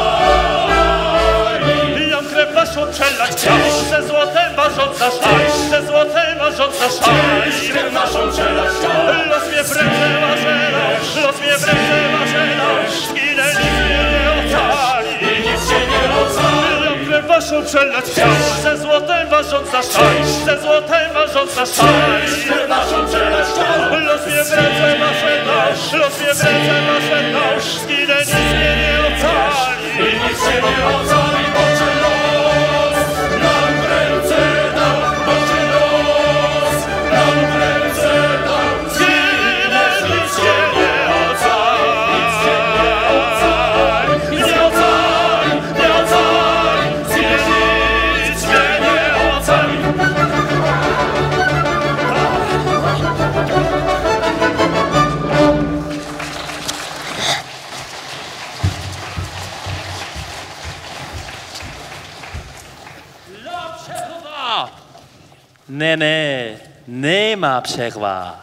ocali. Jam krew waszą przelać chciał, ze złotem ważąc na szali, ze złotem ważąc na szali. Krew naszą przelać chciał, Los mnie w ręce marzena, los mnie w ręce marzena, zginę, nic mnie nie ocali. nic cię nie ocali. Jam krew waszą przelać chciał, ze złotem ważąc na szali, ze złotem ważąc na szali. Krew naszą przelać chciał, Los mnie w ręce marzena, los mnie w ręce marzena, zginę, nic mnie nie ocali. nic cię nie ocali, Boże los, nam w ręce dał, Boże los, nam w ręce dał. Zginiesz, nic cię nie ocali, nic cię nie ocali, nie ocali, nie ocali, zginiesz, nic cię nie ocali. Ne, ne, nie ma przerwa.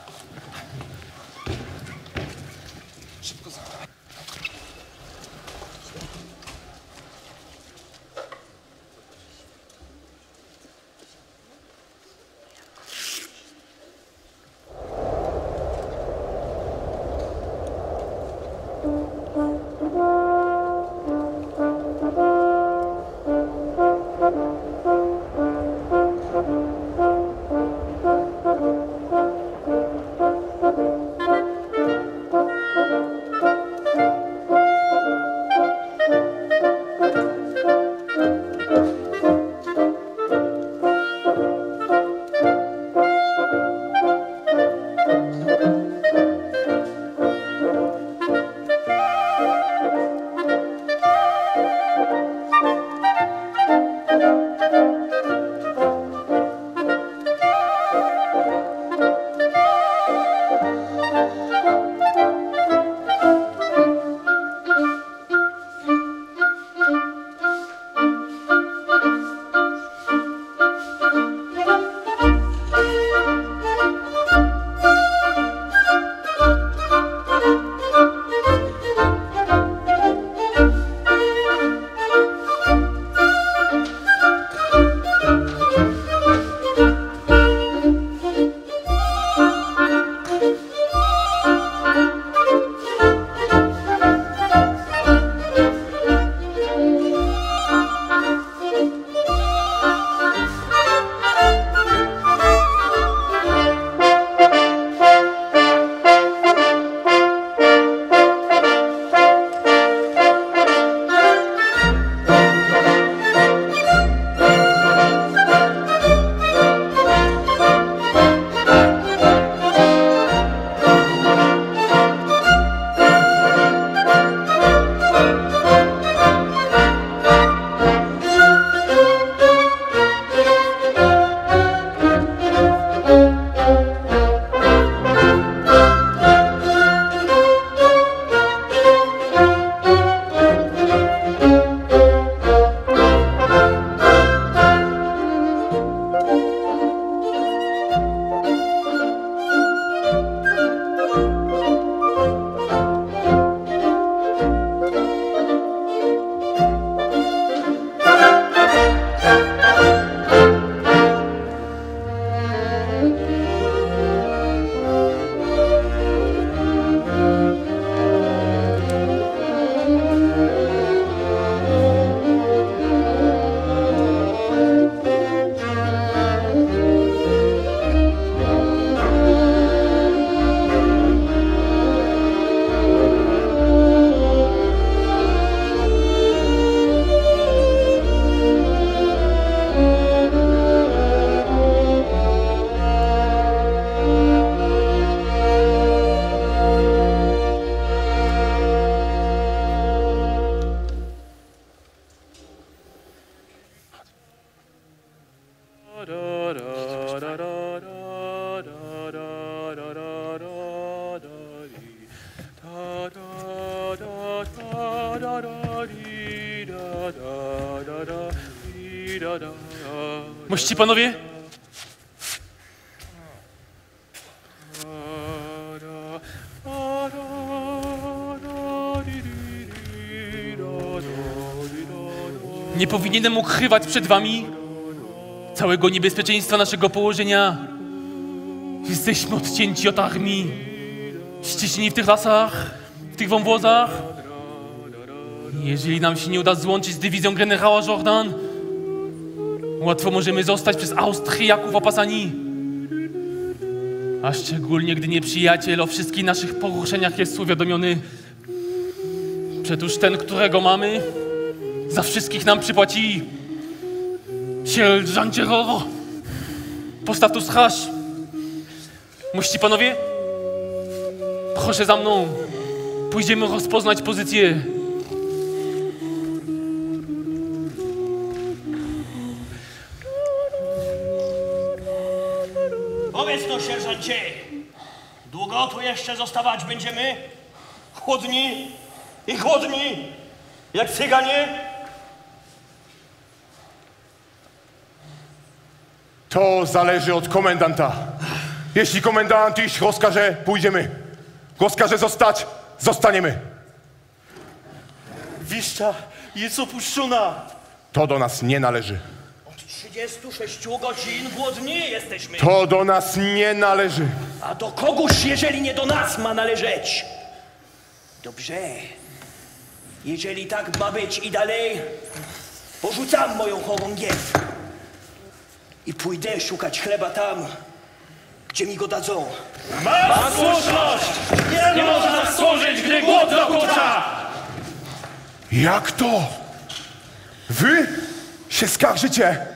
Mości panowie? Nie powinienem ukrywać przed wami całego niebezpieczeństwa naszego położenia. Jesteśmy odcięci od armii, ściśnieni w tych lasach, w tych wąwozach. Jeżeli nam się nie uda złączyć z dywizją generała Jourdan, łatwo możemy zostać przez Austriaków opasani. A szczególnie, gdy nieprzyjaciel o wszystkich naszych poruszeniach jest uwiadomiony. Przecież ten, którego mamy, za wszystkich nam przypłaci. Sierżancie Roro, postaw tu straż. Mości panowie, proszę za mną. Pójdziemy rozpoznać pozycję. Powiedz no, sierżancie, długo tu jeszcze zostawać będziemy? Chłodni i chłodni, jak cyganie? To zależy od komendanta. Jeśli komendant iść rozkaże, pójdziemy. Rozkaże zostać, zostaniemy. Wiszcza jest opuszczona. To do nas nie należy. Od trzydziestu sześciu godzin głodni jesteśmy. To do nas nie należy. A do kogóż, jeżeli nie do nas, ma należeć? Dobrze. Jeżeli tak ma być i dalej, porzucam moją chorągiew i pójdę szukać chleba tam, gdzie mi go dadzą. Ma słuszność! Nie, nie można służyć, gdy głód dokucza! Jak to? Wy się skarżycie?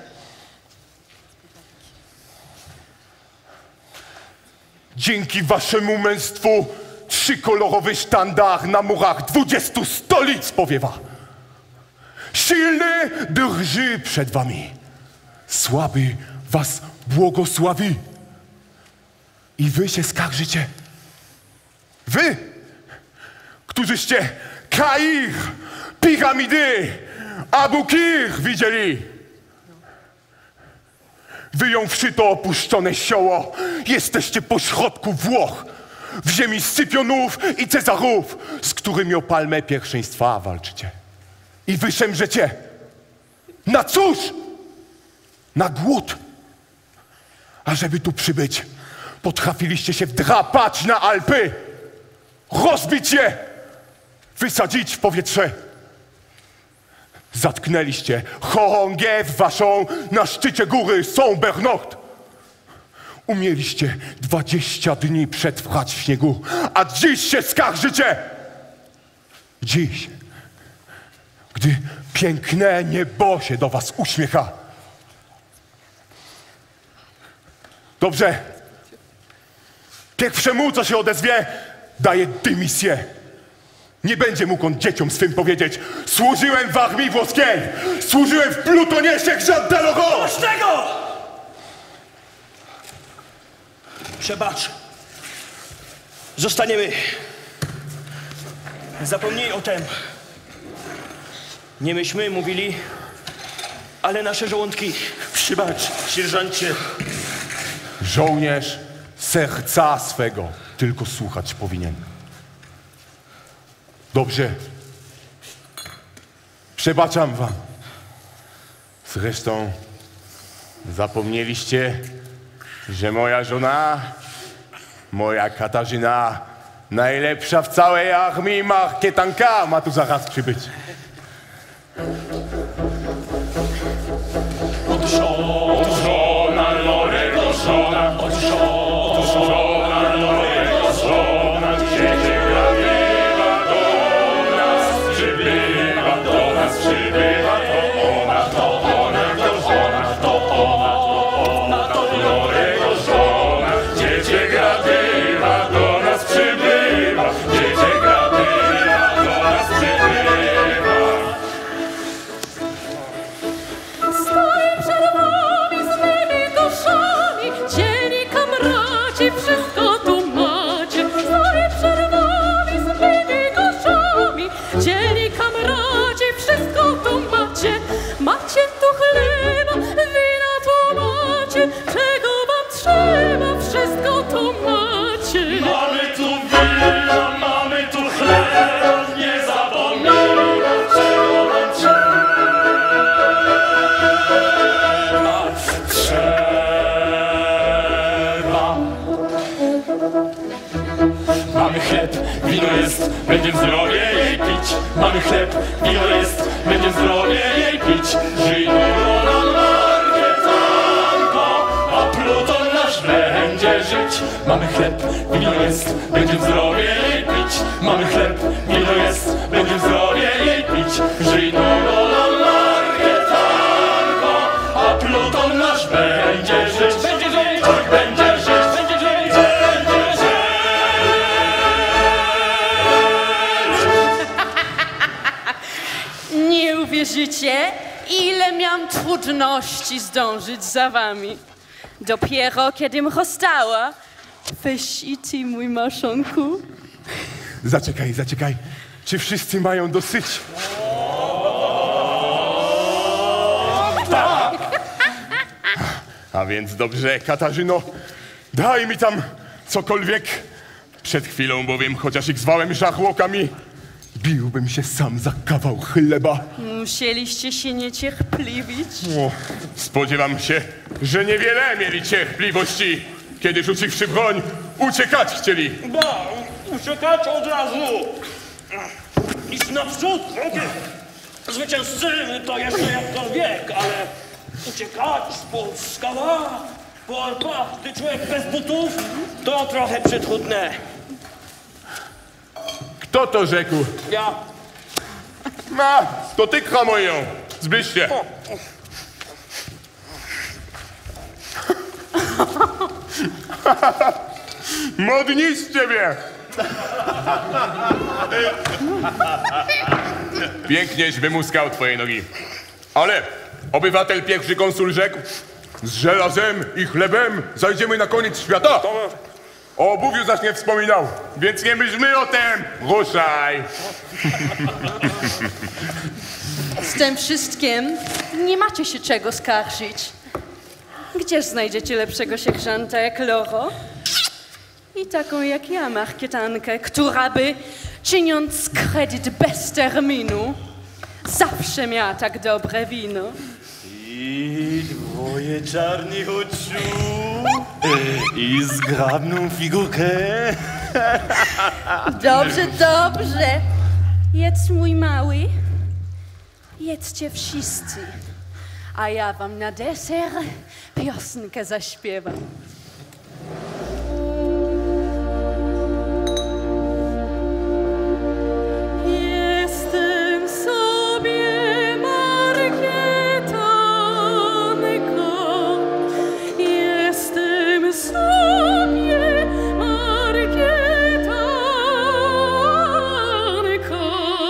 Dzięki waszemu męstwu trzykolorowy sztandar na murach dwudziestu stolic powiewa. Silny drży przed wami. Słaby was błogosławi. I wy się skarżycie. Wy, którzyście Kair, piramidy, Abu Kir widzieli. Wyjąwszy to opuszczone sioło, jesteście pośrodku Włoch, w ziemi Scypionów i Cezarów, z którymi o palmę pierwszeństwa walczycie. I wy szemrzecie. Na cóż? Na głód. A żeby tu przybyć, potrafiliście się wdrapać na Alpy, rozbić je, wysadzić w powietrze. Zatknęliście chorągiew waszą na szczycie góry Saint-Bernard. Umieliście dwadzieścia dni przetrwać w śniegu, a dziś się skarżycie. Dziś, gdy piękne niebo się do was uśmiecha. Dobrze. Pierwszemu, co się odezwie, daje dymisję. Nie będzie mógł on dzieciom swym powiedzieć: służyłem w armii włoskiej, służyłem w plutoniesie Jean d'Aloro. Dość tego! Przebacz. Zostaniemy. Zapomnij o tym. Nie myśmy mówili, ale nasze żołądki. Przybacz, sierżancie. Żołnierz serca swego tylko słuchać powinien. Dobrze. Przebaczam wam. Zresztą zapomnieliście, że moja żona, moja Katarzyna, najlepsza w całej armii markietanka, ma tu zaraz przybyć. Od żona Lorego żona, od żona Lorego żona, dziecię prawdziwa do nas przybywa, do nas przybywa, to ona, to ona, to żona, to ona, to ona, to Lorego żona, dziecię prawdziwa do nas przybywa, dziecię prawdziwa do nas przybywa. Stoi przed wami z mymi duszami, dzieli kamraci, wszystko tu macie. Stoi przed wami z mymi duszami, dzieli kamraci, wszystko tu to macie? Mamy tu wina, mamy tu chleb, nie zapomnij, czego nam trzeba. Trzeba. Mamy chleb, wino jest, będzie zdrowie jej pić. Mamy chleb, wino jest, będzie zdrowie jej pić. Żyj na marketanko, a Pluton nasz będzie żyć. Mamy chleb, wino jest, będzie zdrowie jej pić. Mamy chleb, wino jest, będzie zdrowie jej pić. Żyj na marketanko, a Pluton nasz będzie żyć. Będzie żyć, tak będzie żyć, będzie żyć, będzie żyć. Nie uwierzycie, ile miałam trudności zdążyć za wami. Dopiero kiedym rozstała, weź ty, mój maszonku. Zaczekaj, zaczekaj. Czy wszyscy mają dosyć? A więc dobrze, Katarzyno, daj mi tam cokolwiek. Przed chwilą bowiem, chociaż ich zwałem żarłokami, biłbym się sam za kawał chleba. Musieliście się niecierpliwić. O, spodziewam się, że niewiele mieli cierpliwości, kiedy rzuciwszy broń, uciekać chcieli. Ba, uciekać od razu. Iść naprzód, zwycięzczymy to jeszcze jak to wiek, ale uciekać po skałach, po Alpach, gdy człowiek bez butów, to trochę przytrudne. Kto to rzekł? Ja. No, to ty, kramoję. Zbliż się. Modni z ciebie. Pięknieś wymuskał twoje nogi. Ale obywatel pierwszy konsul rzekł, z żelazem i chlebem zajdziemy na koniec świata. O obuwiu zaś nie wspominał, więc nie myślmy o tym. Ruszaj. Z tym wszystkim nie macie się czego skarżyć. Gdzież znajdziecie lepszego sierżanta jak Loro? I taką jak ja, markietankę, która by, czyniąc kredyt bez terminu, zawsze miała tak dobre wino. I dwoje czarnych oczu i zgrabną figurkę. Dobrze, dobrze. Jedz, mój mały. Jedzcie wszyscy. A ja wam na deser piosenkę zaśpiewam. Jestem sobie markietanką, jestem sobie markietanką.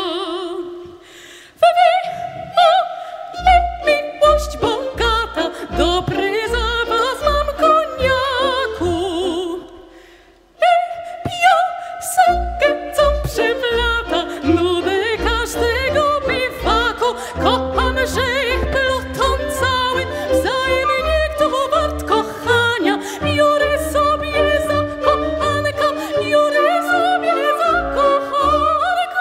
Miłość bogata, dobry zapas mam koniaku. I piosenkę, co przywlata, nudę każdego biwaku. Kocham, że ich Pluton cały wzajemnie kto wart kochania. Biorę sobie za kochanka, biorę sobie za kochanka.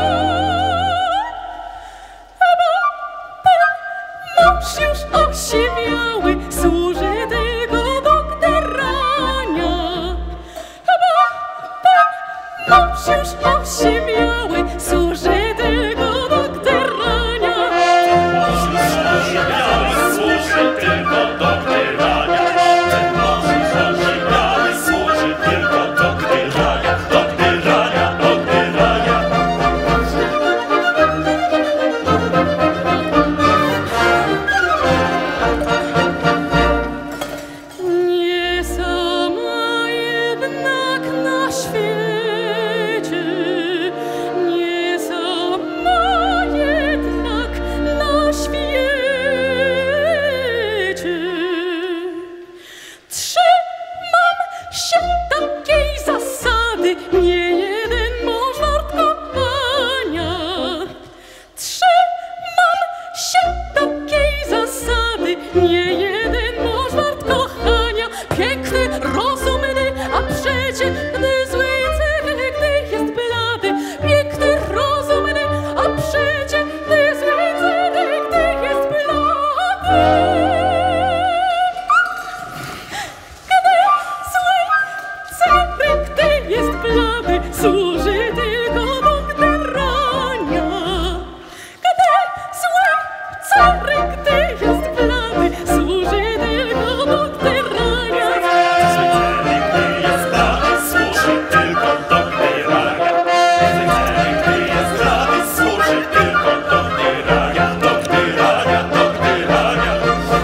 Mąż już osiwiały, służy tylko do gderania. Mąż już osiwiały, służy tylko do gderania. Służy tylko do gdyrania. Ten mąż osiwiały służy tylko do gdyrania, do gdyrania, do gdyrania. Nie sama jednak na świecie, nie sama jednak na świecie. Trzymam się takiej zasady, nie jeden mąż wart kochania. Trzymam się takiej zasady, nie jeden mąż wart kochania. Piękny, rozumny, a przecie, gdy zły cechy, gdy jest blady, piękny, rozumny, a przecie, gdy zły cechy, gdy jest blady. Jest blady, służy tylko do gderania. Gdy zły Cezary, gdy jest blady, służy tylko do gderania. Zły Cezary, gdy jest blady, służy tylko do gderania. Zły Cezary, gdy jest blady, służy tylko do gderania, do gderania, do gderania.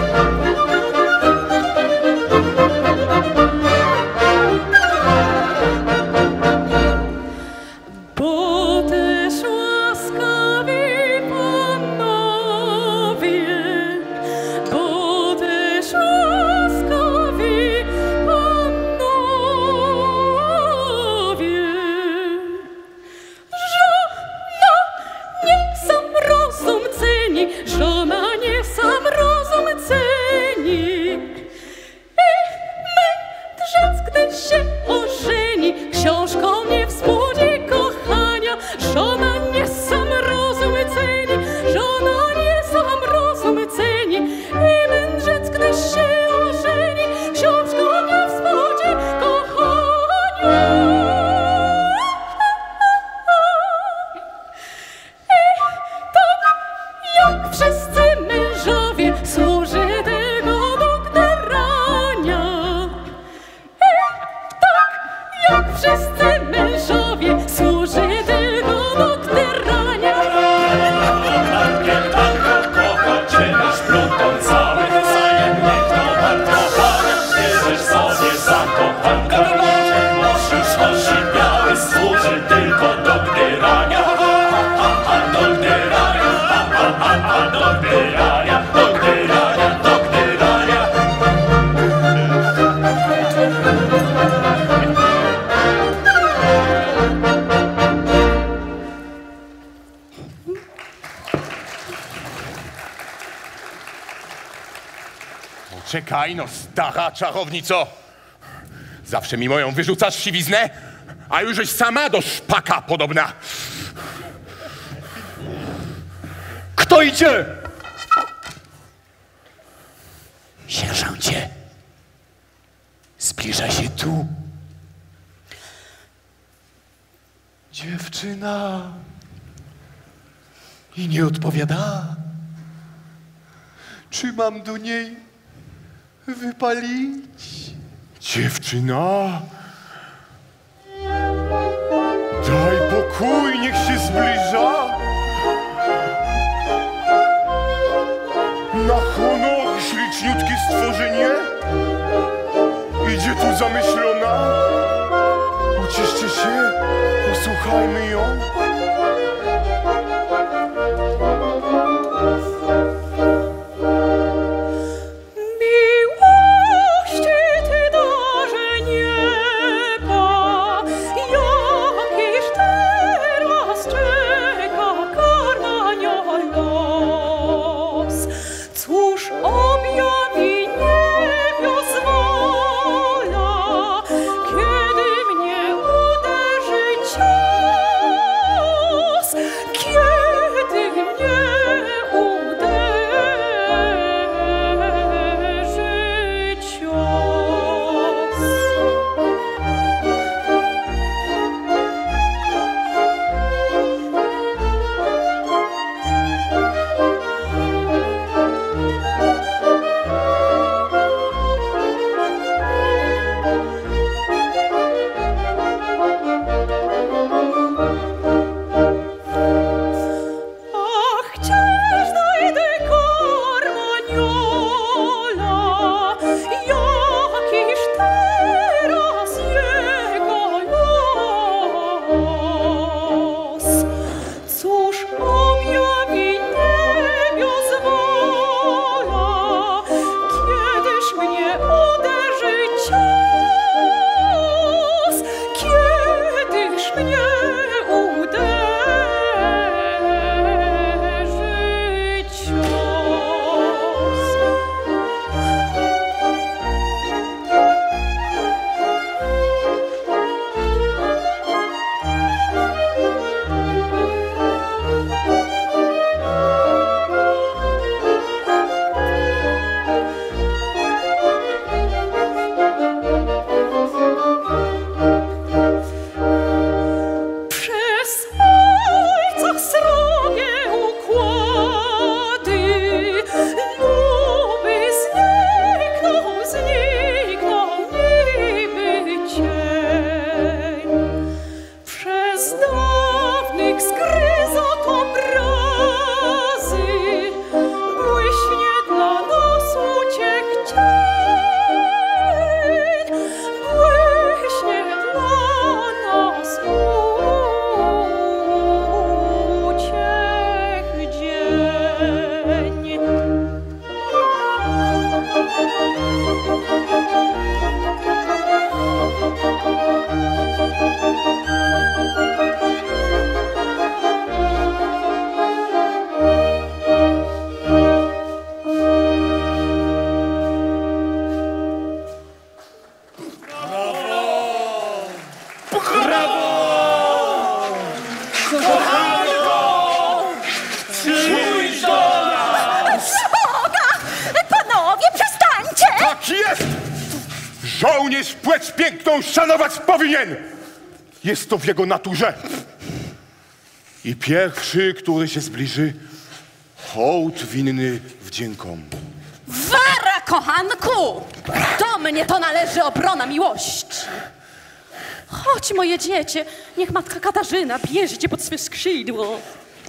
Bo też łaskawi panowie, bo też łaskawi panowie, żona nie sam rozum ceni, żona nie sam rozum ceni. I mędrzec, gdy się ożeni, książką nie wzbudzi kochania. Żona nie sam rozum ceni, żona nie sam rozum ceni. I mędrzec, gdy się ożeni, książką nie wzbudzi kochania. I tak jak wszyscy mężowie, służy tylko do gderania. I tak jak wszyscy mężowie, służy tylko do gderania. Markietanko, kocha cię nasz pluton cały, wzajemnie to wartowania. Bierzesz sobie zakochanka, nosisz nosi biały, służy tylko do gderania. A, a, do gderania, a, a, a, a, do gderania, do gderania, do gderania. Czekaj no, stara czarownico. Zawsze mi moją wyrzucasz siwiznę, a już żeś sama do szpaka podobna. Kto idzie? Sierżancie, zbliża się tu. Dziewczyna. I nie odpowiada. Czy mam do niej wypalić? Dziewczyna? Daj pokój, niech się zbliża. Na honor, śliczniutkie stworzenie. Idzie tu zamyślona. Ucieszcie się, posłuchajmy ją. Kiedy mnie uderzy cios. Żołnierz płeć piękną szanować powinien. Jest to w jego naturze. I pierwszy, który się zbliży, hołd winny wdziękom. Wara, kochanku! Do mnie to należy obrona miłości. Chodź, moje dziecię, niech matka Katarzyna bierze cię pod swe skrzydło.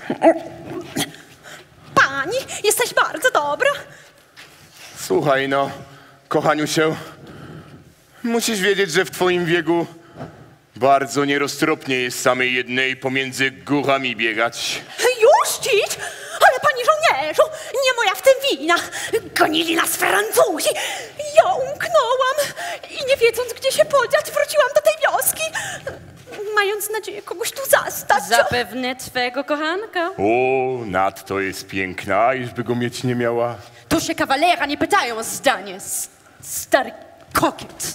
Pani, jesteś bardzo dobra. Słuchaj no, kochaniusie, musisz wiedzieć, że w twoim wieku bardzo nieroztropnie jest samej jednej pomiędzy górami biegać. Już cić? Ale panie żołnierzu, nie moja w tym wina. Gonili nas Francuzi. Ja umknąłam i nie wiedząc, gdzie się podziać, wróciłam do tej wioski, mając nadzieję kogoś tu zastać. Zapewne twego kochanka. O, nadto jest piękna, iżby go mieć nie miała. Tu się kawalera nie pytają o zdanie, s- stary kokiet.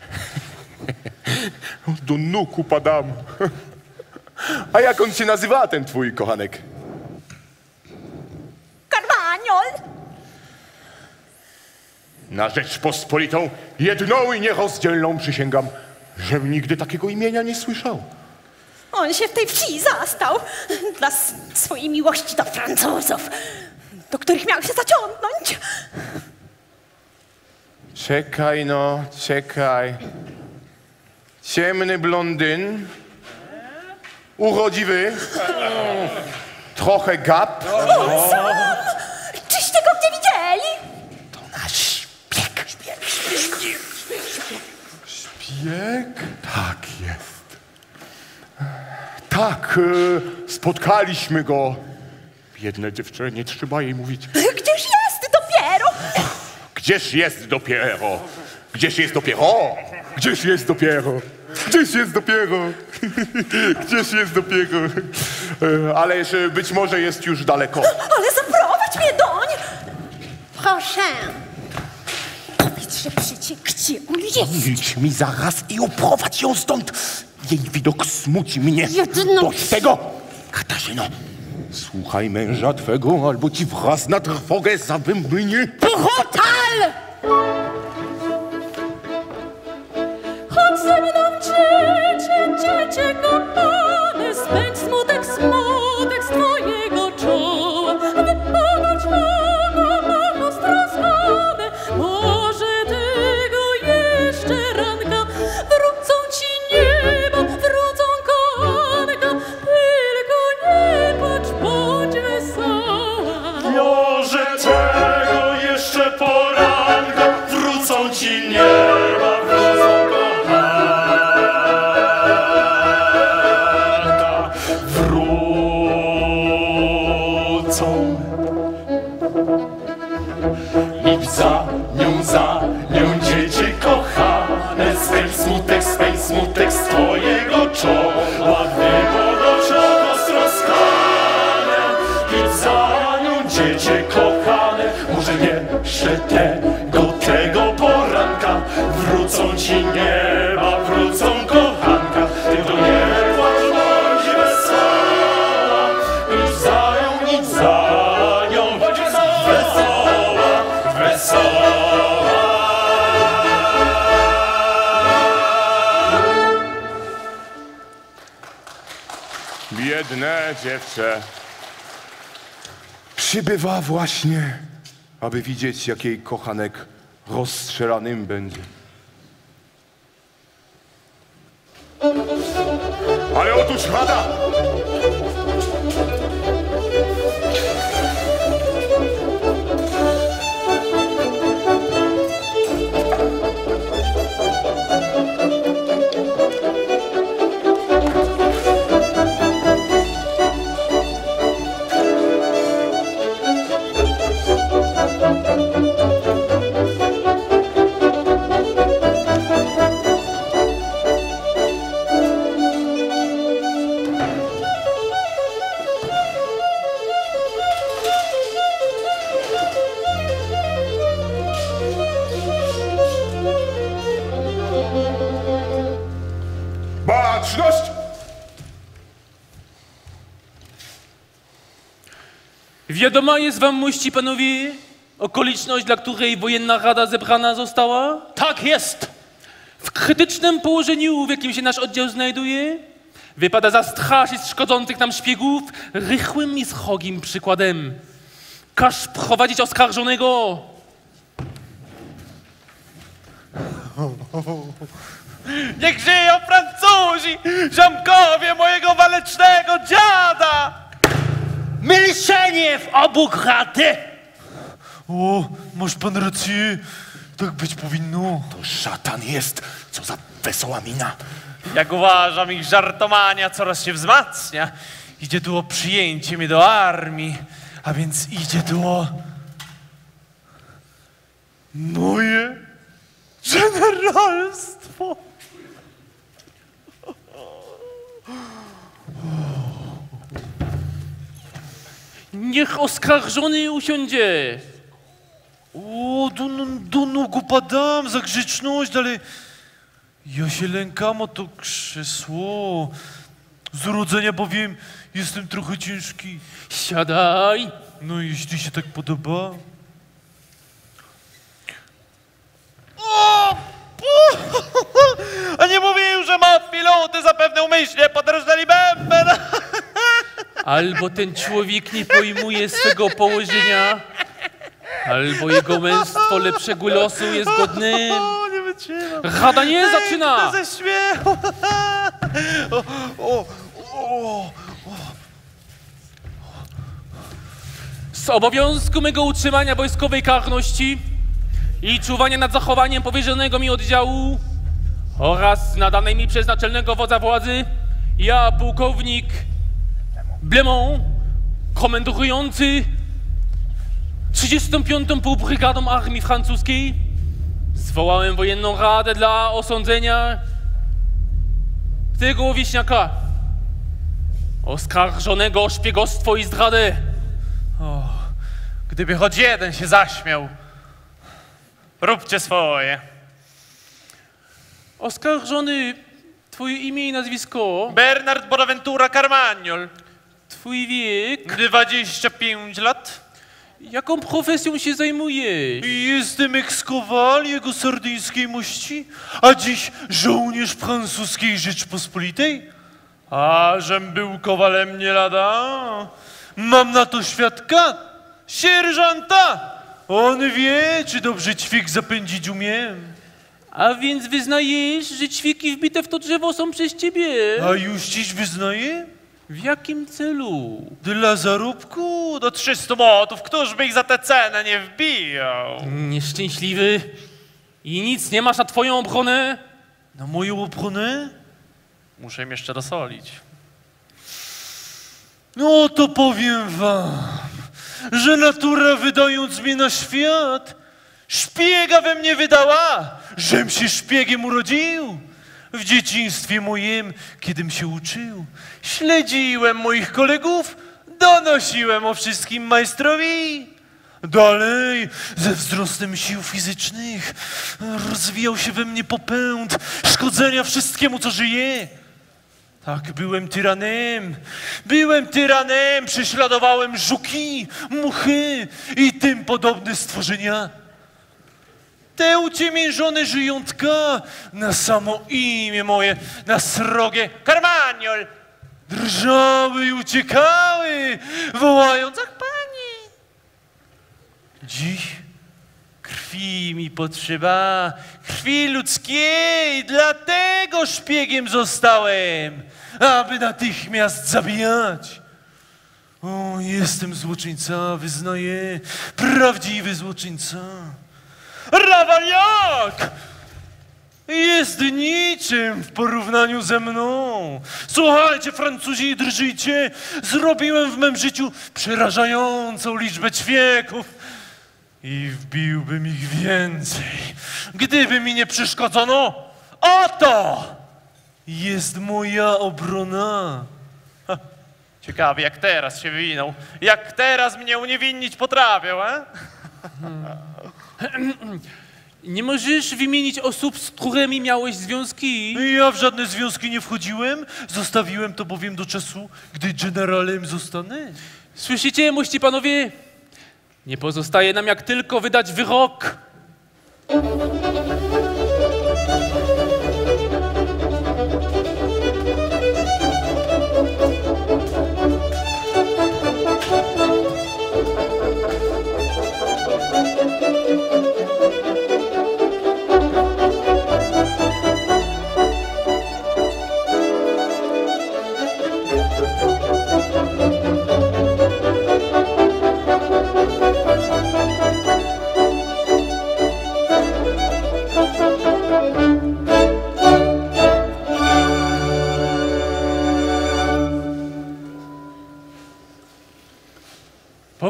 Do nóg upadam. A jak on się nazywa, ten twój kochanek? Karmaniol. Na Rzeczpospolitą jedną i nierozdzielną przysięgam, żem nigdy takiego imienia nie słyszał. On się w tej wsi zastał dla s- swojej miłości do Francuzów, do których miał się zaciągnąć. Czekaj no, czekaj. Ciemny blondyn, urodziwy, trochę gap. On sam! Czyście go gdzie widzieli? Szpieg? Tak jest. Tak, e, spotkaliśmy go. Biedne dziewczę, nie trzeba jej mówić. Gdzież jest dopiero? Gdzież jest dopiero? Gdzież jest dopiero? Gdzież jest dopiero? Gdzież jest dopiero? Gdzież jest dopiero? E, Ależ e, być może jest już daleko. Ale zaprowadź mnie doń! Proszę. Powiedz, że przyjdzie, gdzie on jest. Idź mi zaraz i uprowadź ją stąd. Jej widok smuci mnie. Jedno- Dość tego! Katarzyno, słuchaj męża twego, albo ci wraz na trwogę zawymynie. Puchotal! Chodź ze mną, dziecię, dziecię kochane, spędź smutek, smutek z twojego czoła. Wyponoć kogo mamo stroskane, może tego jeszcze ranka wrócą ci niebo, wrócą kochanka, tylko nie płacz, bądź wesoła. Może tego jeszcze poranka wrócą ci nieba, wrócą kochanka, wrócą. I za nią, za nią dziecię kochane, spędź smutek, spędź smutek z twojego czoła, wyponoć oko stroskane. I za nią dziecię kochane, może jeszcze tego, tego poranka wrócą ci nieba, wrócą kochanka, tylko nie płacz, bądź wesoła. I za nią, i za nią, bądź wesoła, wesoła. Biedne dziewczę. Przybywa właśnie, aby widzieć, jak jej kochanek rozstrzelanym będzie. Ale otóż rada! Baczność! Wiadoma jest wam, mości panowie, okoliczność, dla której wojenna rada zebrana została? Tak jest. W krytycznym położeniu, w jakim się nasz oddział znajduje, wypada zastraszyć szkodzących nam szpiegów rychłym i srogim przykładem. Każ prowadzić oskarżonego. Niech żyją Francuzi, ziomkowie mojego walecznego dziada! Milczenie w obu kraty! O, masz pan rację. Tak być powinno. To szatan jest. Co za wesoła mina. Jak uważam, ich żartomania coraz się wzmacnia. Idzie tu o przyjęcie mnie do armii, a więc idzie tu o moje generalstwo. Niech oskarżony usiądzie. O, do, do nóg upadam za grzeczność, ale ja się lękam o to krzesło. Z urodzenia bowiem jestem trochę ciężki. Siadaj. No, jeśli się tak podoba. O! A nie mówił, że ma piloty zapewne umyślnie podrażnęli bęben. Albo ten człowiek nie pojmuje swego położenia, albo jego męstwo lepszego losu jest godnym. O, nie wytrzymam. Rada nie zaczyna! Ze śmiechu. O, o, o. Z obowiązku mego utrzymania wojskowej karności i czuwania nad zachowaniem powierzonego mi oddziału oraz nadanej mi przez naczelnego wodza władzy, ja, pułkownik Blemont, komendujący trzydziestą piątą półbrygadą armii francuskiej, zwołałem wojenną radę dla osądzenia tego wieśniaka oskarżonego o szpiegostwo i zdradę. O, gdyby choć jeden się zaśmiał. Róbcie swoje. Oskarżony, twoje imię i nazwisko, Bernard Bonaventura Carmagnol. twój wiek, dwadzieścia pięć lat. jaką profesją się zajmujesz? Jestem ekskowal jego sardyńskiej mości, a dziś żołnierz francuskiej Rzeczpospolitej. A żem był kowalem nie lada. Mam na to świadka, sierżanta. On wie, czy dobrze ćwik zapędzić umiem. A więc wyznajesz, że ćwiki wbite w to drzewo są przez ciebie? A już dziś wyznaje? W jakim celu? Dla zarobku? Do trzystu młotów, któż by ich za tę cenę nie wbijał? Nieszczęśliwy. I nic nie masz na twoją obronę? Na moją obronę? Muszę im jeszcze dosolić. No to powiem wam, że natura wydając mnie na świat, szpiega we mnie wydała, żem się szpiegiem urodził. W dzieciństwie mojem, kiedym się uczył, śledziłem moich kolegów, donosiłem o wszystkim majstrowi. Dalej, ze wzrostem sił fizycznych, rozwijał się we mnie popęd szkodzenia wszystkiemu, co żyje. Tak, byłem tyranem, byłem tyranem, prześladowałem żuki, muchy i tym podobne stworzenia. Te uciemiężone żyjątka na samo imię moje, na srogie Carmagnol, drżały i uciekały, wołając: ach, pani! Dziś krwi mi potrzeba, krwi ludzkiej, dlatego szpiegiem zostałem, aby natychmiast zabijać. O, jestem złoczyńca, wyznaję, prawdziwy złoczyńca. Rawaliak jest niczym w porównaniu ze mną. Słuchajcie, Francuzi, i drżyjcie. Zrobiłem w mym życiu przerażającą liczbę ćwieków i wbiłbym ich więcej, gdyby mi nie przeszkodzono. Oto jest moja obrona. Ha, ciekawie, jak teraz się wywinął. Jak teraz mnie uniewinnić potrafią, a? Nie możesz wymienić osób, z którymi miałeś związki? Ja w żadne związki nie wchodziłem, zostawiłem to bowiem do czasu, gdy generałem zostanę. Słyszycie, mości panowie? Nie pozostaje nam jak tylko wydać wyrok.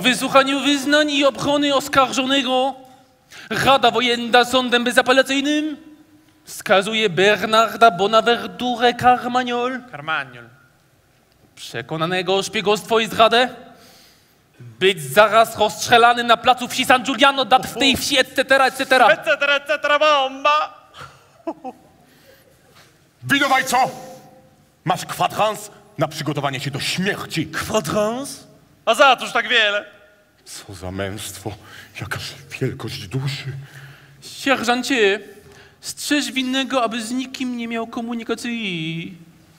wysłuchaniu wyznań i obrony oskarżonego Rada Wojenna sądem bezapelacyjnym skazuje Bernarda Bonaverdure Carmagnol, Carmagnol. przekonanego o szpiegostwo i zdradę, być zaraz rozstrzelany na placu wsi San Giuliano, dat w tej wsi, et cetera, et cetera. Et cetera, et cetera, bomba! Winowajco! Masz kwadrans na przygotowanie się do śmierci. Kwadrans? A za cóż tak wiele? Co za męstwo, jakaż wielkość duszy. Sierżancie, strzeż winnego, aby z nikim nie miał komunikacji.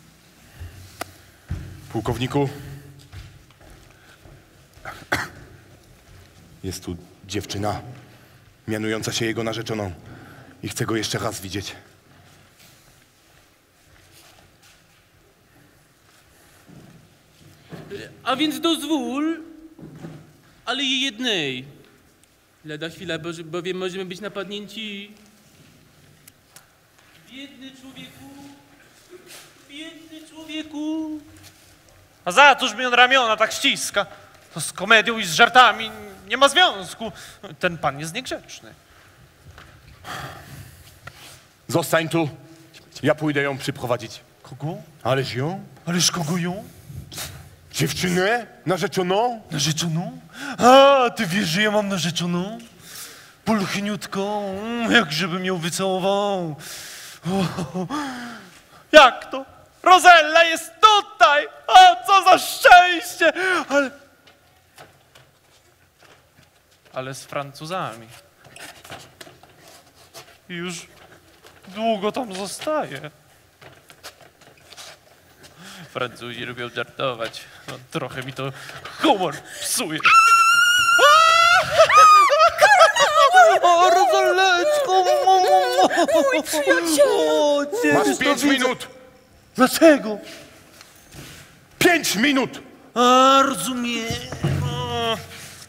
Pułkowniku, jest tu dziewczyna mianująca się jego narzeczoną i chcę go jeszcze raz widzieć. A więc dozwól, ale jej jednej. Lada chwila, bo- bowiem możemy być napadnięci. Biedny człowieku, biedny człowieku. A za cóż mi on ramiona tak ściska? To z komedią i z żartami nie ma związku. Ten pan jest niegrzeczny. Zostań tu, ja pójdę ją przyprowadzić. Kogo? Ależ ją? Ależ kogo ją? Dziewczynę narzeczoną? Narzeczoną? A, ty wiesz, że ja mam narzeczoną? Pulchniutką, mm, jak żebym ją wycałował. O, Jak to? Rosella jest tutaj! O, co za szczęście! Ale... Ale z Francuzami. I już długo tam zostaje. Francuzi lubią żartować. No, trochę mi to humor psuje. o Rosoleczko! Mój przyjacielu! Masz pięć minut! Dlaczego? Pięć minut! A, rozumiem. O,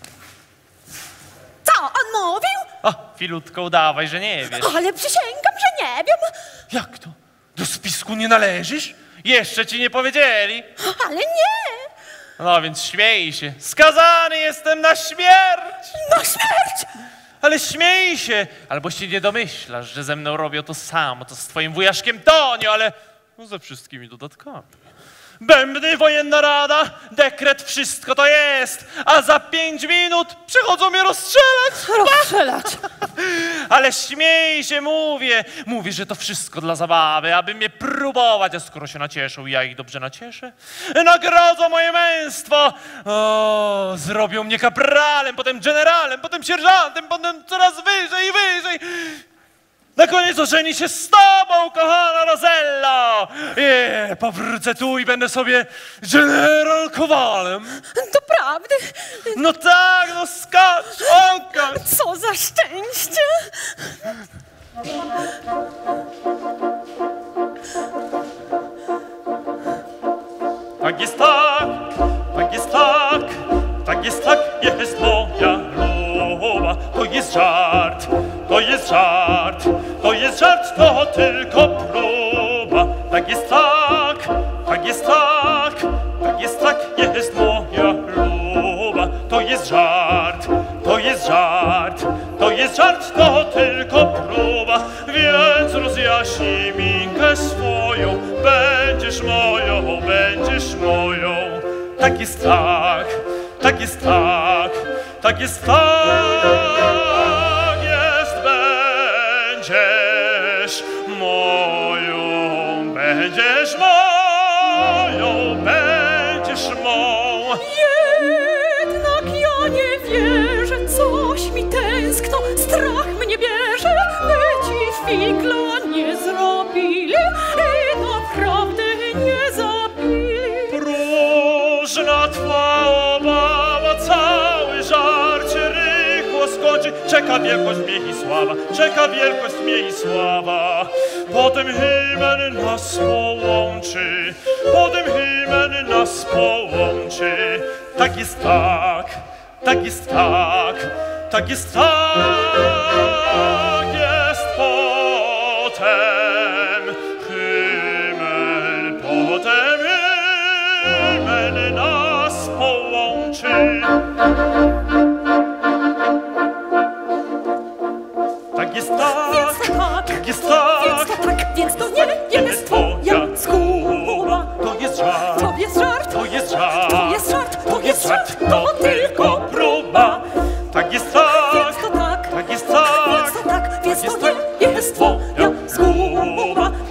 Co on mówił? o, Filutko, udawaj, że nie wiesz. Ale przysięgam, że nie wiem. Jak to? Do spisku nie należysz? Jeszcze ci nie powiedzieli. Ale nie! No więc śmiej się. Skazany jestem na śmierć! Na śmierć! Ale śmiej się! Albo się nie domyślasz, że ze mną robią to samo, co z twoim wujaszkiem Tonio, ale no ze wszystkimi dodatkami. Bębny, wojenna rada, dekret, wszystko to jest, a za pięć minut przychodzą mnie rozstrzelać. Rozstrzelać! Ale śmiej się, mówię. Mówię, że to wszystko dla zabawy, aby mnie próbować, a skoro się nacieszą i ja ich dobrze nacieszę, nagrodzą moje męstwo. O, zrobią mnie kapralem, potem generałem, potem sierżantem, potem coraz wyżej i wyżej. Na koniec ożeni się z tobą, kochana Rosello! I powrócę tu i będę sobie general Kowalem. Doprawdy? No tak, no skacz, okacz! Co za szczęście! Tak jest tak, tak jest tak, tak jest tak, jest moja luba. To jest żart, to jest żart, to jest żart, to tylko próba. Tak jest tak, tak jest tak, tak jest tak, jest moja luba. To jest żart, to jest żart, to jest żart, to tylko próba. Więc rozjaśnij minkę swoją, będziesz moją, będziesz moją. Tak jest tak, tak jest tak, tak jest tak, jest, będziesz moją, będziesz moją, będziesz mą. Jednak ja nie wierzę, coś mi tęskno, strach mnie bierze, by ci figla nie zrobili i naprawdę nie zabili. Próżna twa obawa, cały żart się rychło skończy. Czeka wielkość, miech i sława, czeka wielkość, miech i sława. Potem hymen nas połączy, potem hymen nas połączy. Tak jest tak, tak jest tak, tak jest tak, jest potem hymen, potem hymen nas połączy.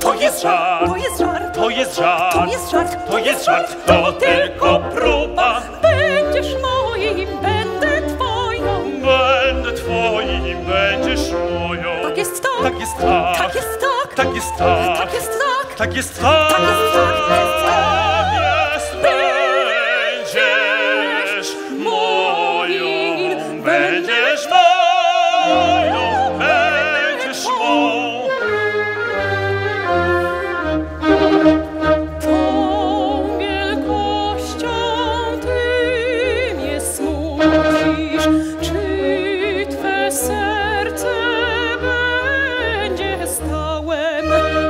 to jest żart, To jest żart. to jest żart, To jest żart. to jest żart, to tylko próba. Będziesz moim, będę twoją. Będę twoim, będziesz moją. Tak jest tak. Tak jest tak, Tak jest tak. tak jest tak, Tak jest tak. tak jest tak, Tak jest tak. tak jest, będziesz moją, będziesz moją, będziesz moją. Tą wielkością ty mnie smucisz, czy twe serce będzie stałem?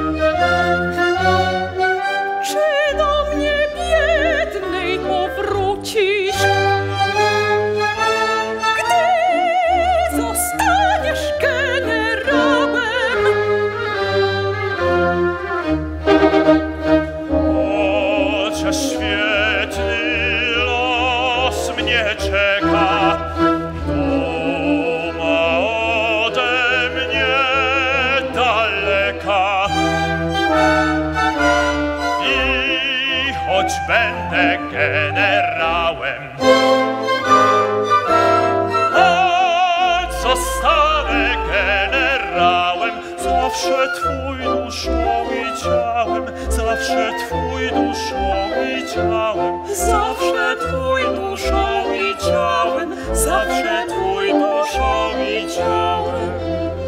Czy do mnie biednej powrócisz, gdy zostaniesz generałem? Chociaż świetny los mnie czeka, duma ode mnie daleka. I choć będę generałem, choć zostanę generałem, zawsze twój duszą i ciałem, zawsze twój duszą i ciałem, zawsze twój duszą i ciałem, zawsze twój duszą i ciałem.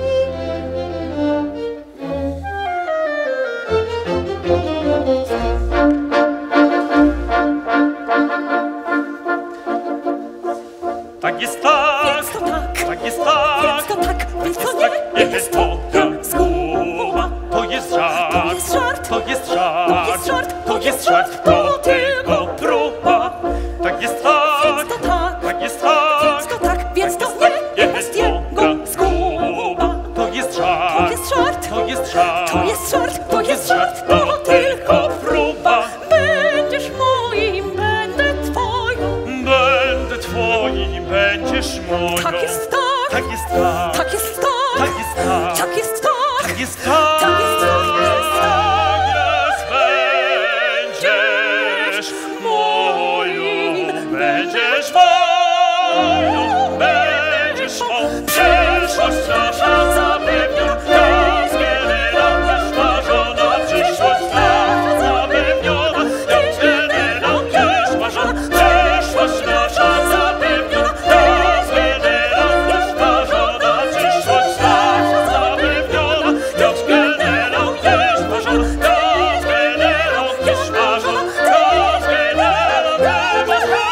Tak jest tak, Więc to tak. tak jest tak, Więc to tak. Więc to nie. nie jest to zguba, to jest żart, To jest żart. to jest żart, To jest żart. to jest żart, to tylko próba. Tak jest tak, Więc to tak. tak jest tak, Więc to tak. Więc to nie. Jest jego zguba. to jest To żart, jest żart. to jest żart, To jest żart. To jest żart. to To tylko próba. Będziesz moim, będę twoją. Będę twoim, będziesz moją. Tak jest tak. Tak jest tak, Tak jest tak. tak jest tak, Tak jest tak. tak jest tak, Tak jest tak. jest, będziesz moją, będziesz moją, będziesz moją. Przyszłość nasza zapewniona, z generał też marzona, przyszłość nasza zapewniona, z generał też marzona, przyszłość nasza zapewniona, z generał też marzona, przyszłość nasza zapewniona, z generał też marzona, z generał też marzona, z generał też marzona.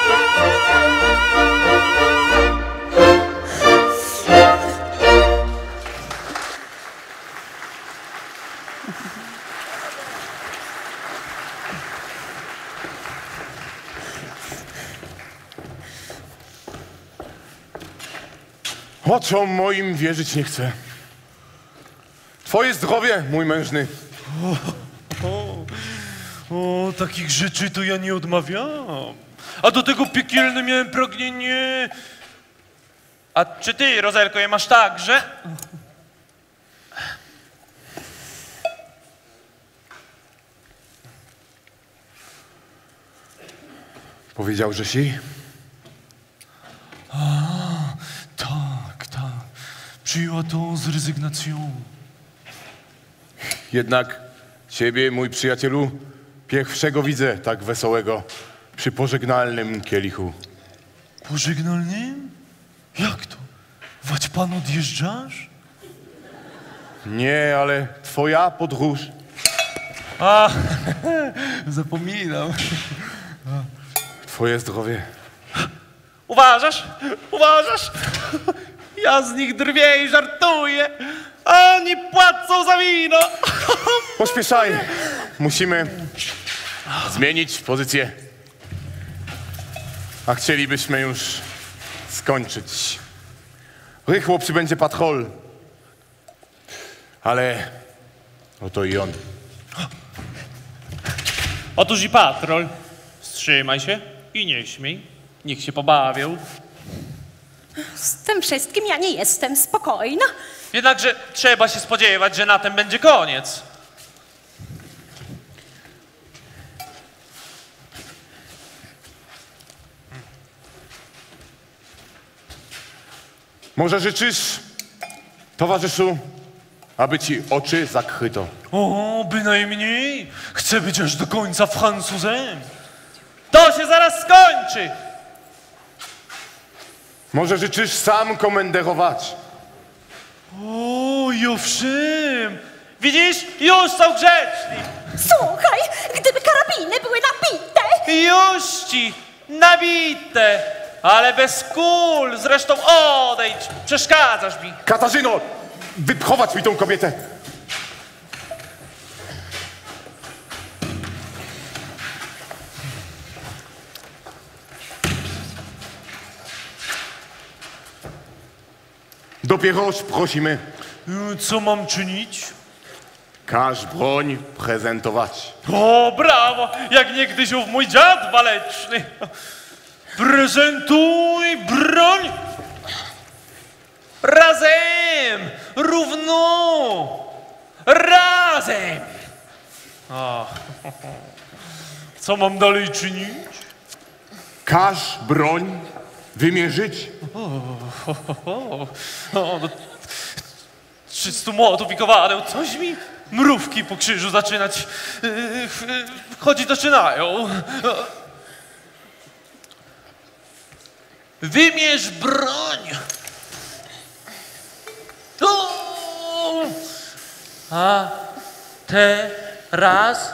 Oczom moim wierzyć nie chcę. Twoje zdrowie, mój mężny. O, takich rzeczy to ja nie odmawiam. A do tego piekielne miałem pragnienie. A czy ty, Rozelko, je masz także? Powiedział, że si? Tak, tak. Przyjęła to z rezygnacją. Jednak ciebie, mój przyjacielu, pierwszego widzę tak wesołego przy pożegnalnym kielichu. Pożegnalnym? Jak to? Wać pan odjeżdżasz? Nie, ale twoja podróż. A, zapominam. Twoje zdrowie. Uważasz? Uważasz? Ja z nich drwię i żartuję, a oni płacą za wino. Pośpieszaj. Musimy zmienić pozycję. A chcielibyśmy już skończyć. Rychło przybędzie patrol. Ale oto i on. Otóż i patrol. Wstrzymaj się i nie śmiej. Niech się pobawią. Z tym wszystkim ja nie jestem spokojna. Jednakże trzeba się spodziewać, że na tym będzie koniec. Może życzysz, towarzyszu, aby ci oczy zakryto? O, bynajmniej. Chcę być aż do końca Francuzem. To się zaraz skończy. Może życzysz sam komenderować? O, i owszem. Widzisz? Już są grzeczni. Słuchaj, gdyby karabiny były nabite. Już ci. Nabite. Ale bez kul. Zresztą odejdź. Przeszkadzasz mi. Katarzyno, wyprowadź mi tą kobietę. Dopieroż prosimy. Co mam czynić? Każ broń prezentować. O, brawo! Jak niegdyś ów mój dziad waleczny. Prezentuj broń! Razem! Równo! Razem! O. Co mam dalej czynić? Każ broń wymierzyć. O, o, o, o, no, trzystu młotów i kowadeł, coś mi mrówki po krzyżu zaczynać, yy, yy, chodzić zaczynają. Wymierz broń! O! A teraz?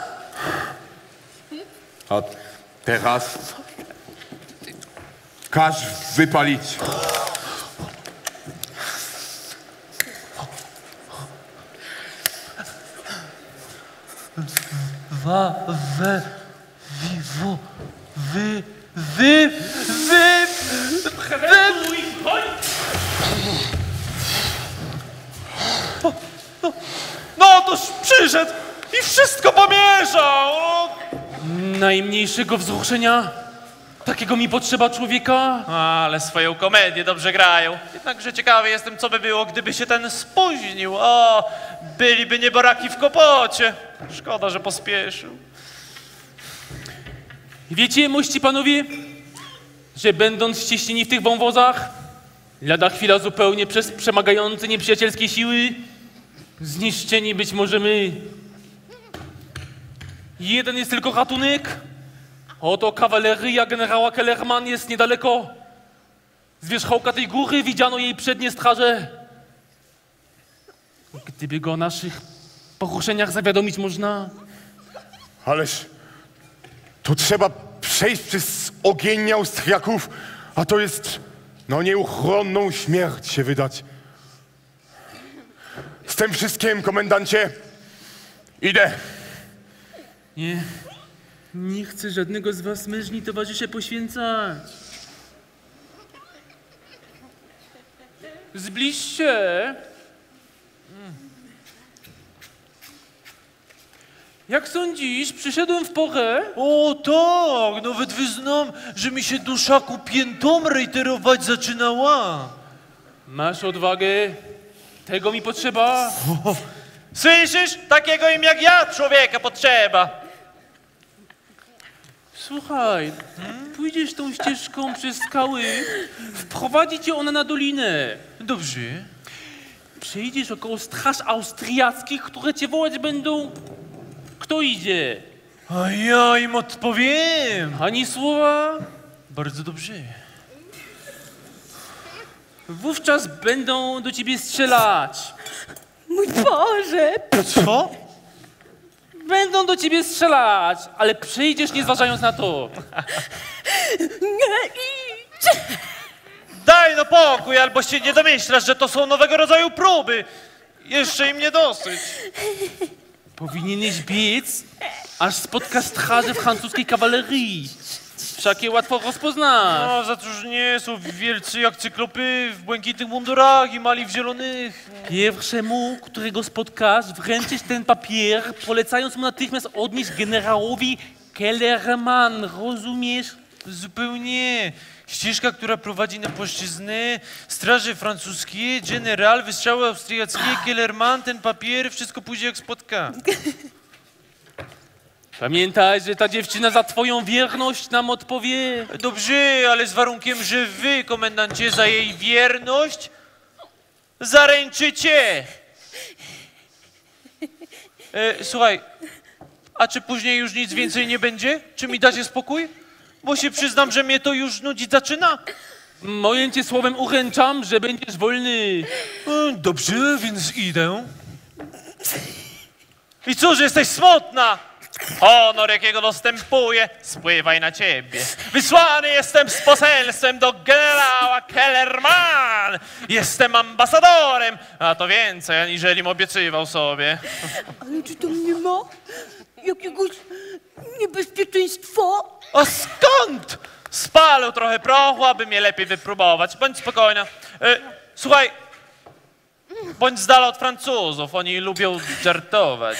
A teraz każ wypalić. Wa, we, wiwo, wy, wy, wy, wy, no toż przyszedł i wszystko pomieszał. Najmniejszego wzruszenia? Takiego mi potrzeba człowieka? Ale swoją komedię dobrze grają. Jednakże ciekawy jestem, co by było, gdyby się ten spóźnił. O, byliby nieboraki w kopocie. Szkoda, że pospieszył. Wiecie, mości panowie, że będąc ścieśnieni w tych wąwozach, lada chwila zupełnie przez przemagające nieprzyjacielskie siły, zniszczeni być możemy. Jeden jest tylko ratunek. Oto kawaleria generała Kellerman jest niedaleko. Z wierzchołka tej góry widziano jej przednie straże. Gdyby go o naszych poruszeniach zawiadomić można. Ależ to trzeba przejść przez ogień Austriaków, a to jest no nieuchronną śmierć się wydać. Z tym wszystkim, komendancie, idę. Nie, nie chcę żadnego z was mężni towarzysze poświęcać. Zbliż się. Jak sądzisz, przyszedłem w porę? O tak, nawet wyznam, że mi się dusza ku piętom rejterować zaczynała. Masz odwagę? Tego mi potrzeba. O, słyszysz? Takiego im jak ja człowieka potrzeba. Słuchaj, pójdziesz tą ścieżką przez skały, wprowadzi cię ona na dolinę. Dobrze. Przejdziesz około straż austriackich, które cię wołać będą. Kto idzie? A ja im odpowiem. Ani słowa? Bardzo dobrze. Wówczas będą do ciebie strzelać. Mój Boże! Co? Będą do ciebie strzelać, ale przejdziesz nie zważając na to. Nie idź! Daj no pokój, albo się nie domyślasz, że to są nowego rodzaju próby. Jeszcze im nie dosyć. Powinieneś biec, aż spotkasz straże francuskiej kawalerii. Wszak je łatwo rozpoznasz. No, za cóż nie są wielcy jak cyklopy w błękitnych mundurach i mali w zielonych. Pierwszemu, którego spotkasz, wręczysz ten papier, polecając mu natychmiast odnieść generałowi Kellerman. Rozumiesz? Zupełnie. Ścieżka, która prowadzi na płaszczyznę straży francuskiej, general, wystrzały austriackie, Kellerman, ten papier, wszystko pójdzie jak spotka. Pamiętaj, że ta dziewczyna za twoją wierność nam odpowie. Dobrze, ale z warunkiem, że wy, komendancie, za jej wierność Zaręczycie! E, słuchaj, a czy później już nic więcej nie będzie? Czy mi dacie spokój? Bo się przyznam, że mnie to już nudzić zaczyna. Moim cię słowem uręczam, że będziesz wolny. E, dobrze, więc idę. I cóż, jesteś smutna? Honor, jakiego dostępuję, spływaj na ciebie. Wysłany jestem z poselstwem do generała Kellerman. Jestem ambasadorem, a to więcej, aniżelim obiecywał sobie. Ale czy tam nie ma jakiegoś niebezpieczeństwa? A skąd? Spalę trochę prochu, aby mnie lepiej wypróbować. Bądź spokojna. E, słuchaj, bądź z dala od Francuzów, oni lubią żartować.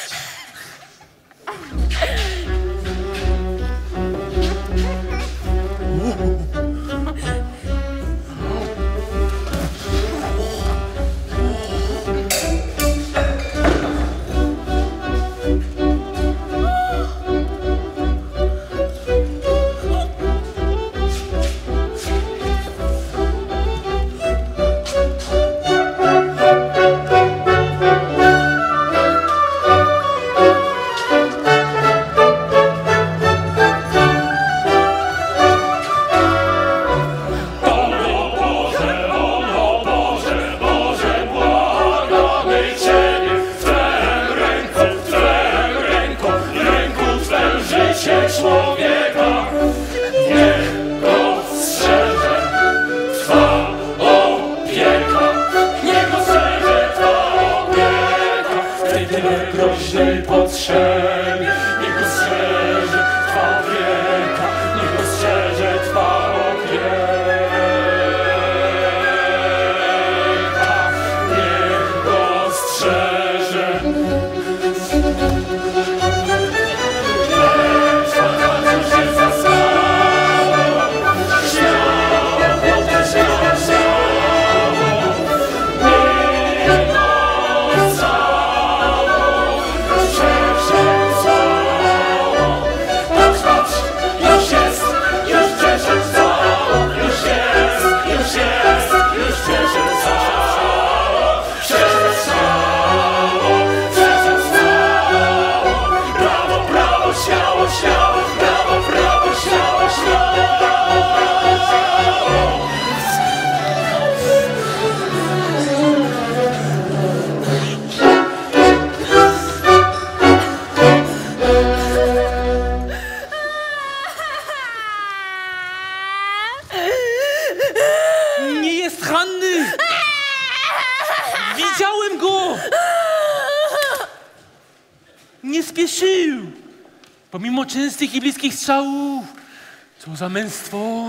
Pomimo częstych i bliskich strzałów. Co za męstwo,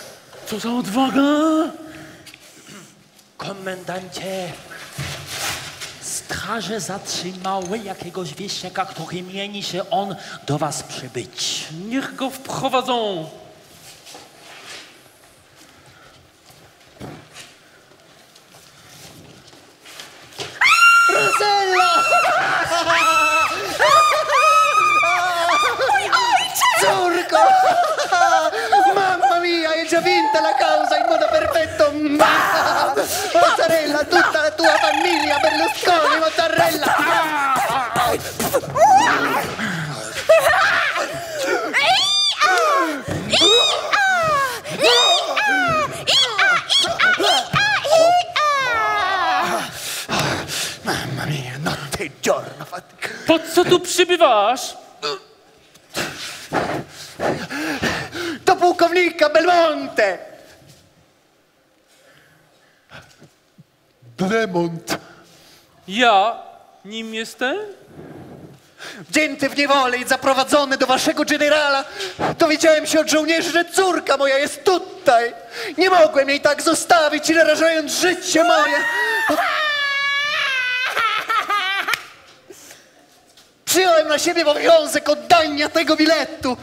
co za odwaga. Komendancie, straże zatrzymały jakiegoś wieśniaka, który mieni się on do was przybyć. Niech go wprowadzą. Rosella! Córko! Mamma mia, hai già vinta la causa in modo perfetto! Mozzarella, tutta la tua famiglia, Berlusconi, mozzarella! Mamma mia, notte e giorno fatica. Po co tu przybywasz? Do pułkownika Belmonte! Belmont. Ja nim jestem? Wzięty w niewolę i zaprowadzony do waszego generala, dowiedziałem się od żołnierzy, że córka moja jest tutaj. Nie mogłem jej tak zostawić, narażając życie moje. Przyjąłem na siebie obowiązek oddania tego biletu.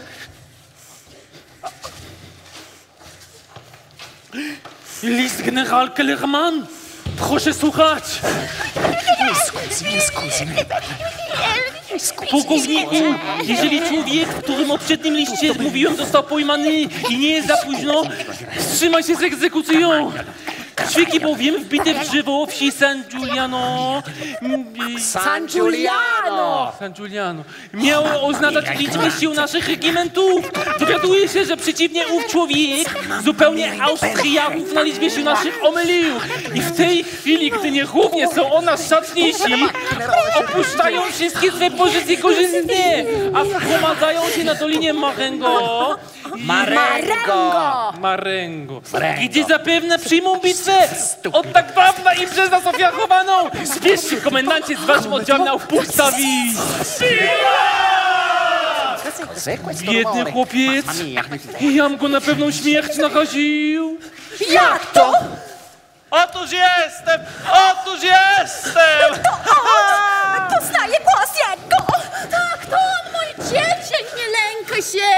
List general Kellerman. Proszę słuchać. Pułkowniku, jeżeli człowiek, w którym w poprzednim liście mówiłem, został pojmany i nie jest za późno, wstrzymaj się z egzekucją. Ćwieki bowiem wbite w drzewo wsi San Giuliano... San Giuliano! San Giuliano. Miało oznaczać liczbę sił naszych regimentów. Dowiaduje się, że przeciwnie ów człowiek zupełnie Austriaków na liczbie sił naszych omylił. I w tej chwili, gdy niechównie są o nas szacniejsi, opuszczają wszystkie swe pozycje korzystne, a wprowadzają się na dolinie Marengo. Marengo! Marengo. Gdzie zapewne przyjmą bitwę od tak dawna i przez nas ofiarowaną. Spiesz się, komendancie, z waszym oddziałem na upustawi. Biedny chłopiec. Jam go na pewną śmierć nakaził. Jak to? Otóż jestem! Otóż jestem! To on! Poznaję głos jego! Tak, to on, mój dziecię, nie lękaj się!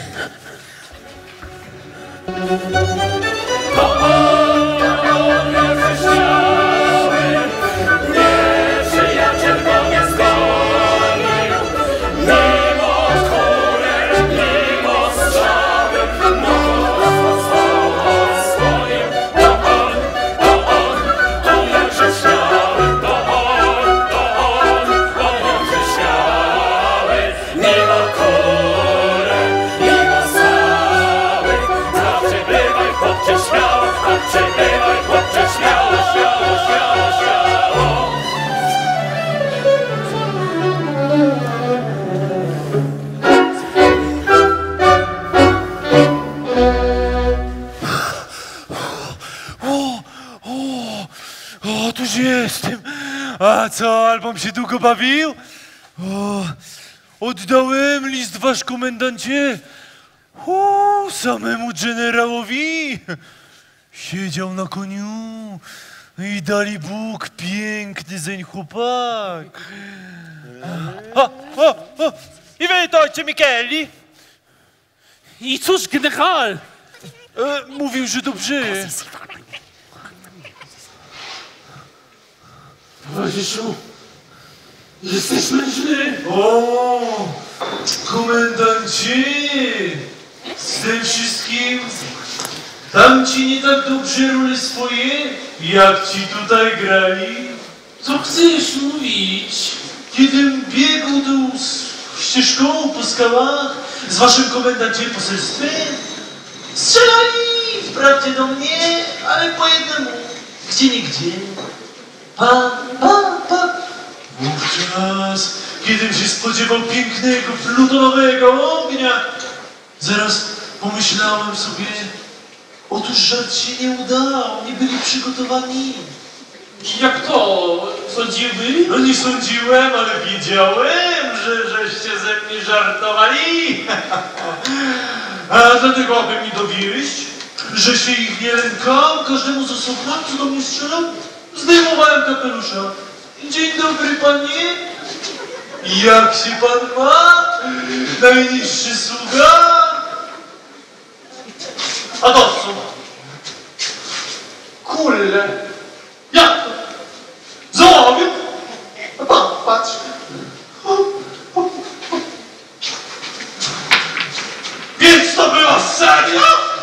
To on, to on jest szczały, nieprzyjaciel go nie zgonił. Mimo kulek, mimo strzały, mocno swą osłonił. To on, to on, on jakże śmiały. To on, to on, on jakże śmiały. Mimo kulek, mimo strzały, zawsze bywaj chłopcze śmiało, zawsze bywaj chłopcze śmiało, śmiało, śmiało, śmiało. O, o, otóż jestem. A co, album się długo bawił? O, oddałem list wasz komendancie. O, samemu generałowi. Siedział na koniu i dali Bóg piękny zeń chłopak. O, o, o. I wy to ojcze Micheli? I cóż, generał? E, mówił, że dobrze. Towarzyszu, jesteś mężny. O, komendancie, z tym wszystkim tam ci nie tak dobrze role swoje, jak ci tutaj grali. Co chcesz mówić? Kiedym biegł tu z ścieżką po skałach z waszym komendanciem poselstwem, strzelali wprawdzie do mnie, ale po jednemu, gdzie nigdzie. Pa, pa, pa. Wówczas, kiedym się spodziewał pięknego, plutonowego ognia, zaraz pomyślałem sobie, otóż żart się nie udał, nie byli przygotowani. Jak to? Sądziłby? No nie sądziłem, ale wiedziałem, że żeście ze mnie żartowali. A dlatego, aby mi dowieść, że się ich nie lękam, każdemu z osobna, co do mnie strzelał, zdejmowałem kapelusza. Dzień dobry, panie. Jak się pan ma? Najniższy sługa? A to co? Kule. Jak to? Zołowie? A pan patrz. Więc to była seria?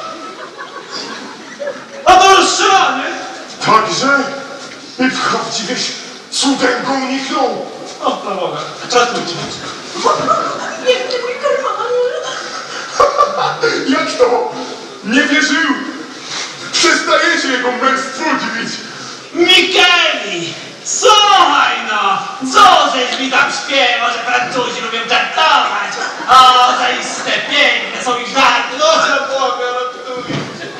A to rozstrzelanie? Także i prawdziwieś cudem go uniknął. O, na Boga, czatujcie. Piękny mój karmanie! Jak to? Nie wierzył. Przestajecie jego męstwo dziwić. Micheli! Słuchaj no! Co żeś mi tam śpiewał, że Francuzi lubią żartować? O, zaiste piękne są ich żarty! No, za Boga, ratuj!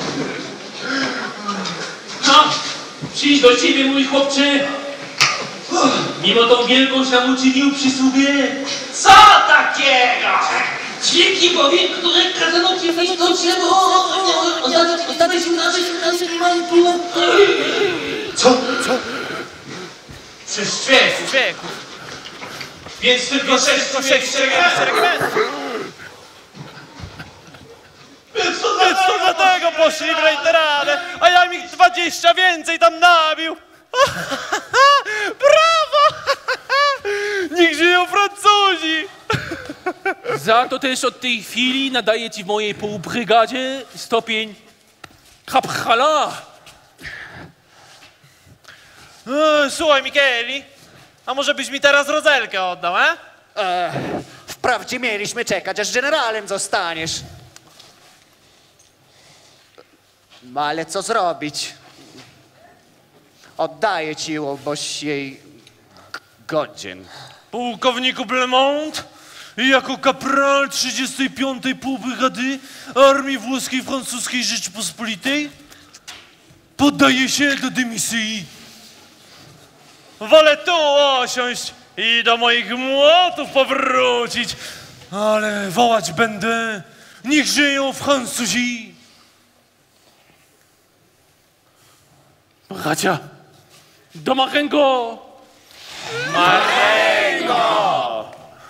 No, przyjdź do ciebie, mój chłopcze. Mimo tą wielkość nam uczynił przysługę. Co takiego? Ćwieki bowiem, które kazano ci wejść do drzewo, oznaczać oznaczać się naszej manipuły. Co? Co? Przez ćwieków. Więc tylko sześć, sześć regimentów. Więc to, Więc to dlatego poszli w rejteradę, a ja mi dwadzieścia więcej tam nabił. Brawo! Niech żyją Francuzi! Za to też od tej chwili nadaję ci w mojej półbrygadzie stopień kapchala. E, słuchaj, Micheli, a może byś mi teraz rodzelkę oddał, e? E, wprawdzie mieliśmy czekać, aż generałem zostaniesz. No ale co zrobić? Oddaję ci ją, boś jej g- godzien. Pułkowniku Blemont, jako kapral trzydziestej piątej półbrygady Armii Włoskiej Francuskiej Rzeczypospolitej poddaję się do dymisji. Wolę tu osiąść i do moich młotów powrócić, ale wołać będę, niech żyją Francuzi. Bracia, do Marengo! Marengo!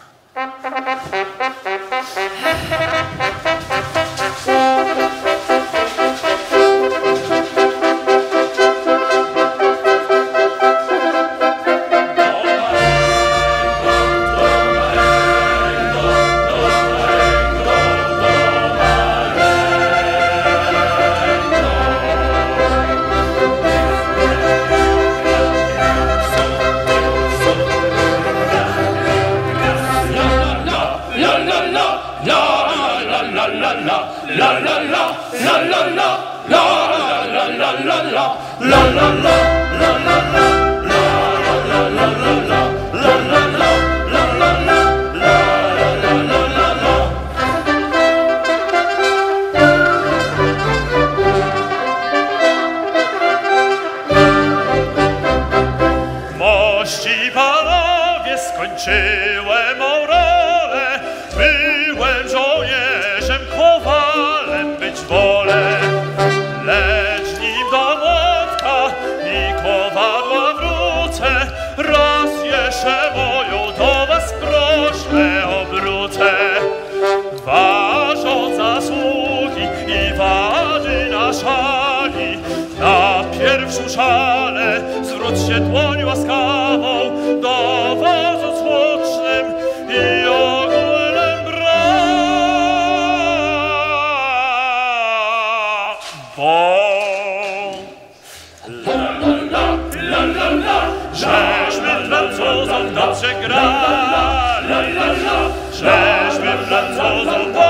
Mości panowie, skończyłem mą rolę, byłem żołnierzem, kowalem być wolę. Lecz nim do młotka i kowadła wrócę, raz jeszcze moją do was prośbę obrócę. Ważą zasługi i wady na szali, na pierwszą szalę zwróćcie dłoń łaskawą do wozu słusznym i ogólnym brawo. Żeśmy Francuzów dobrze grali, żeśmy Francuzów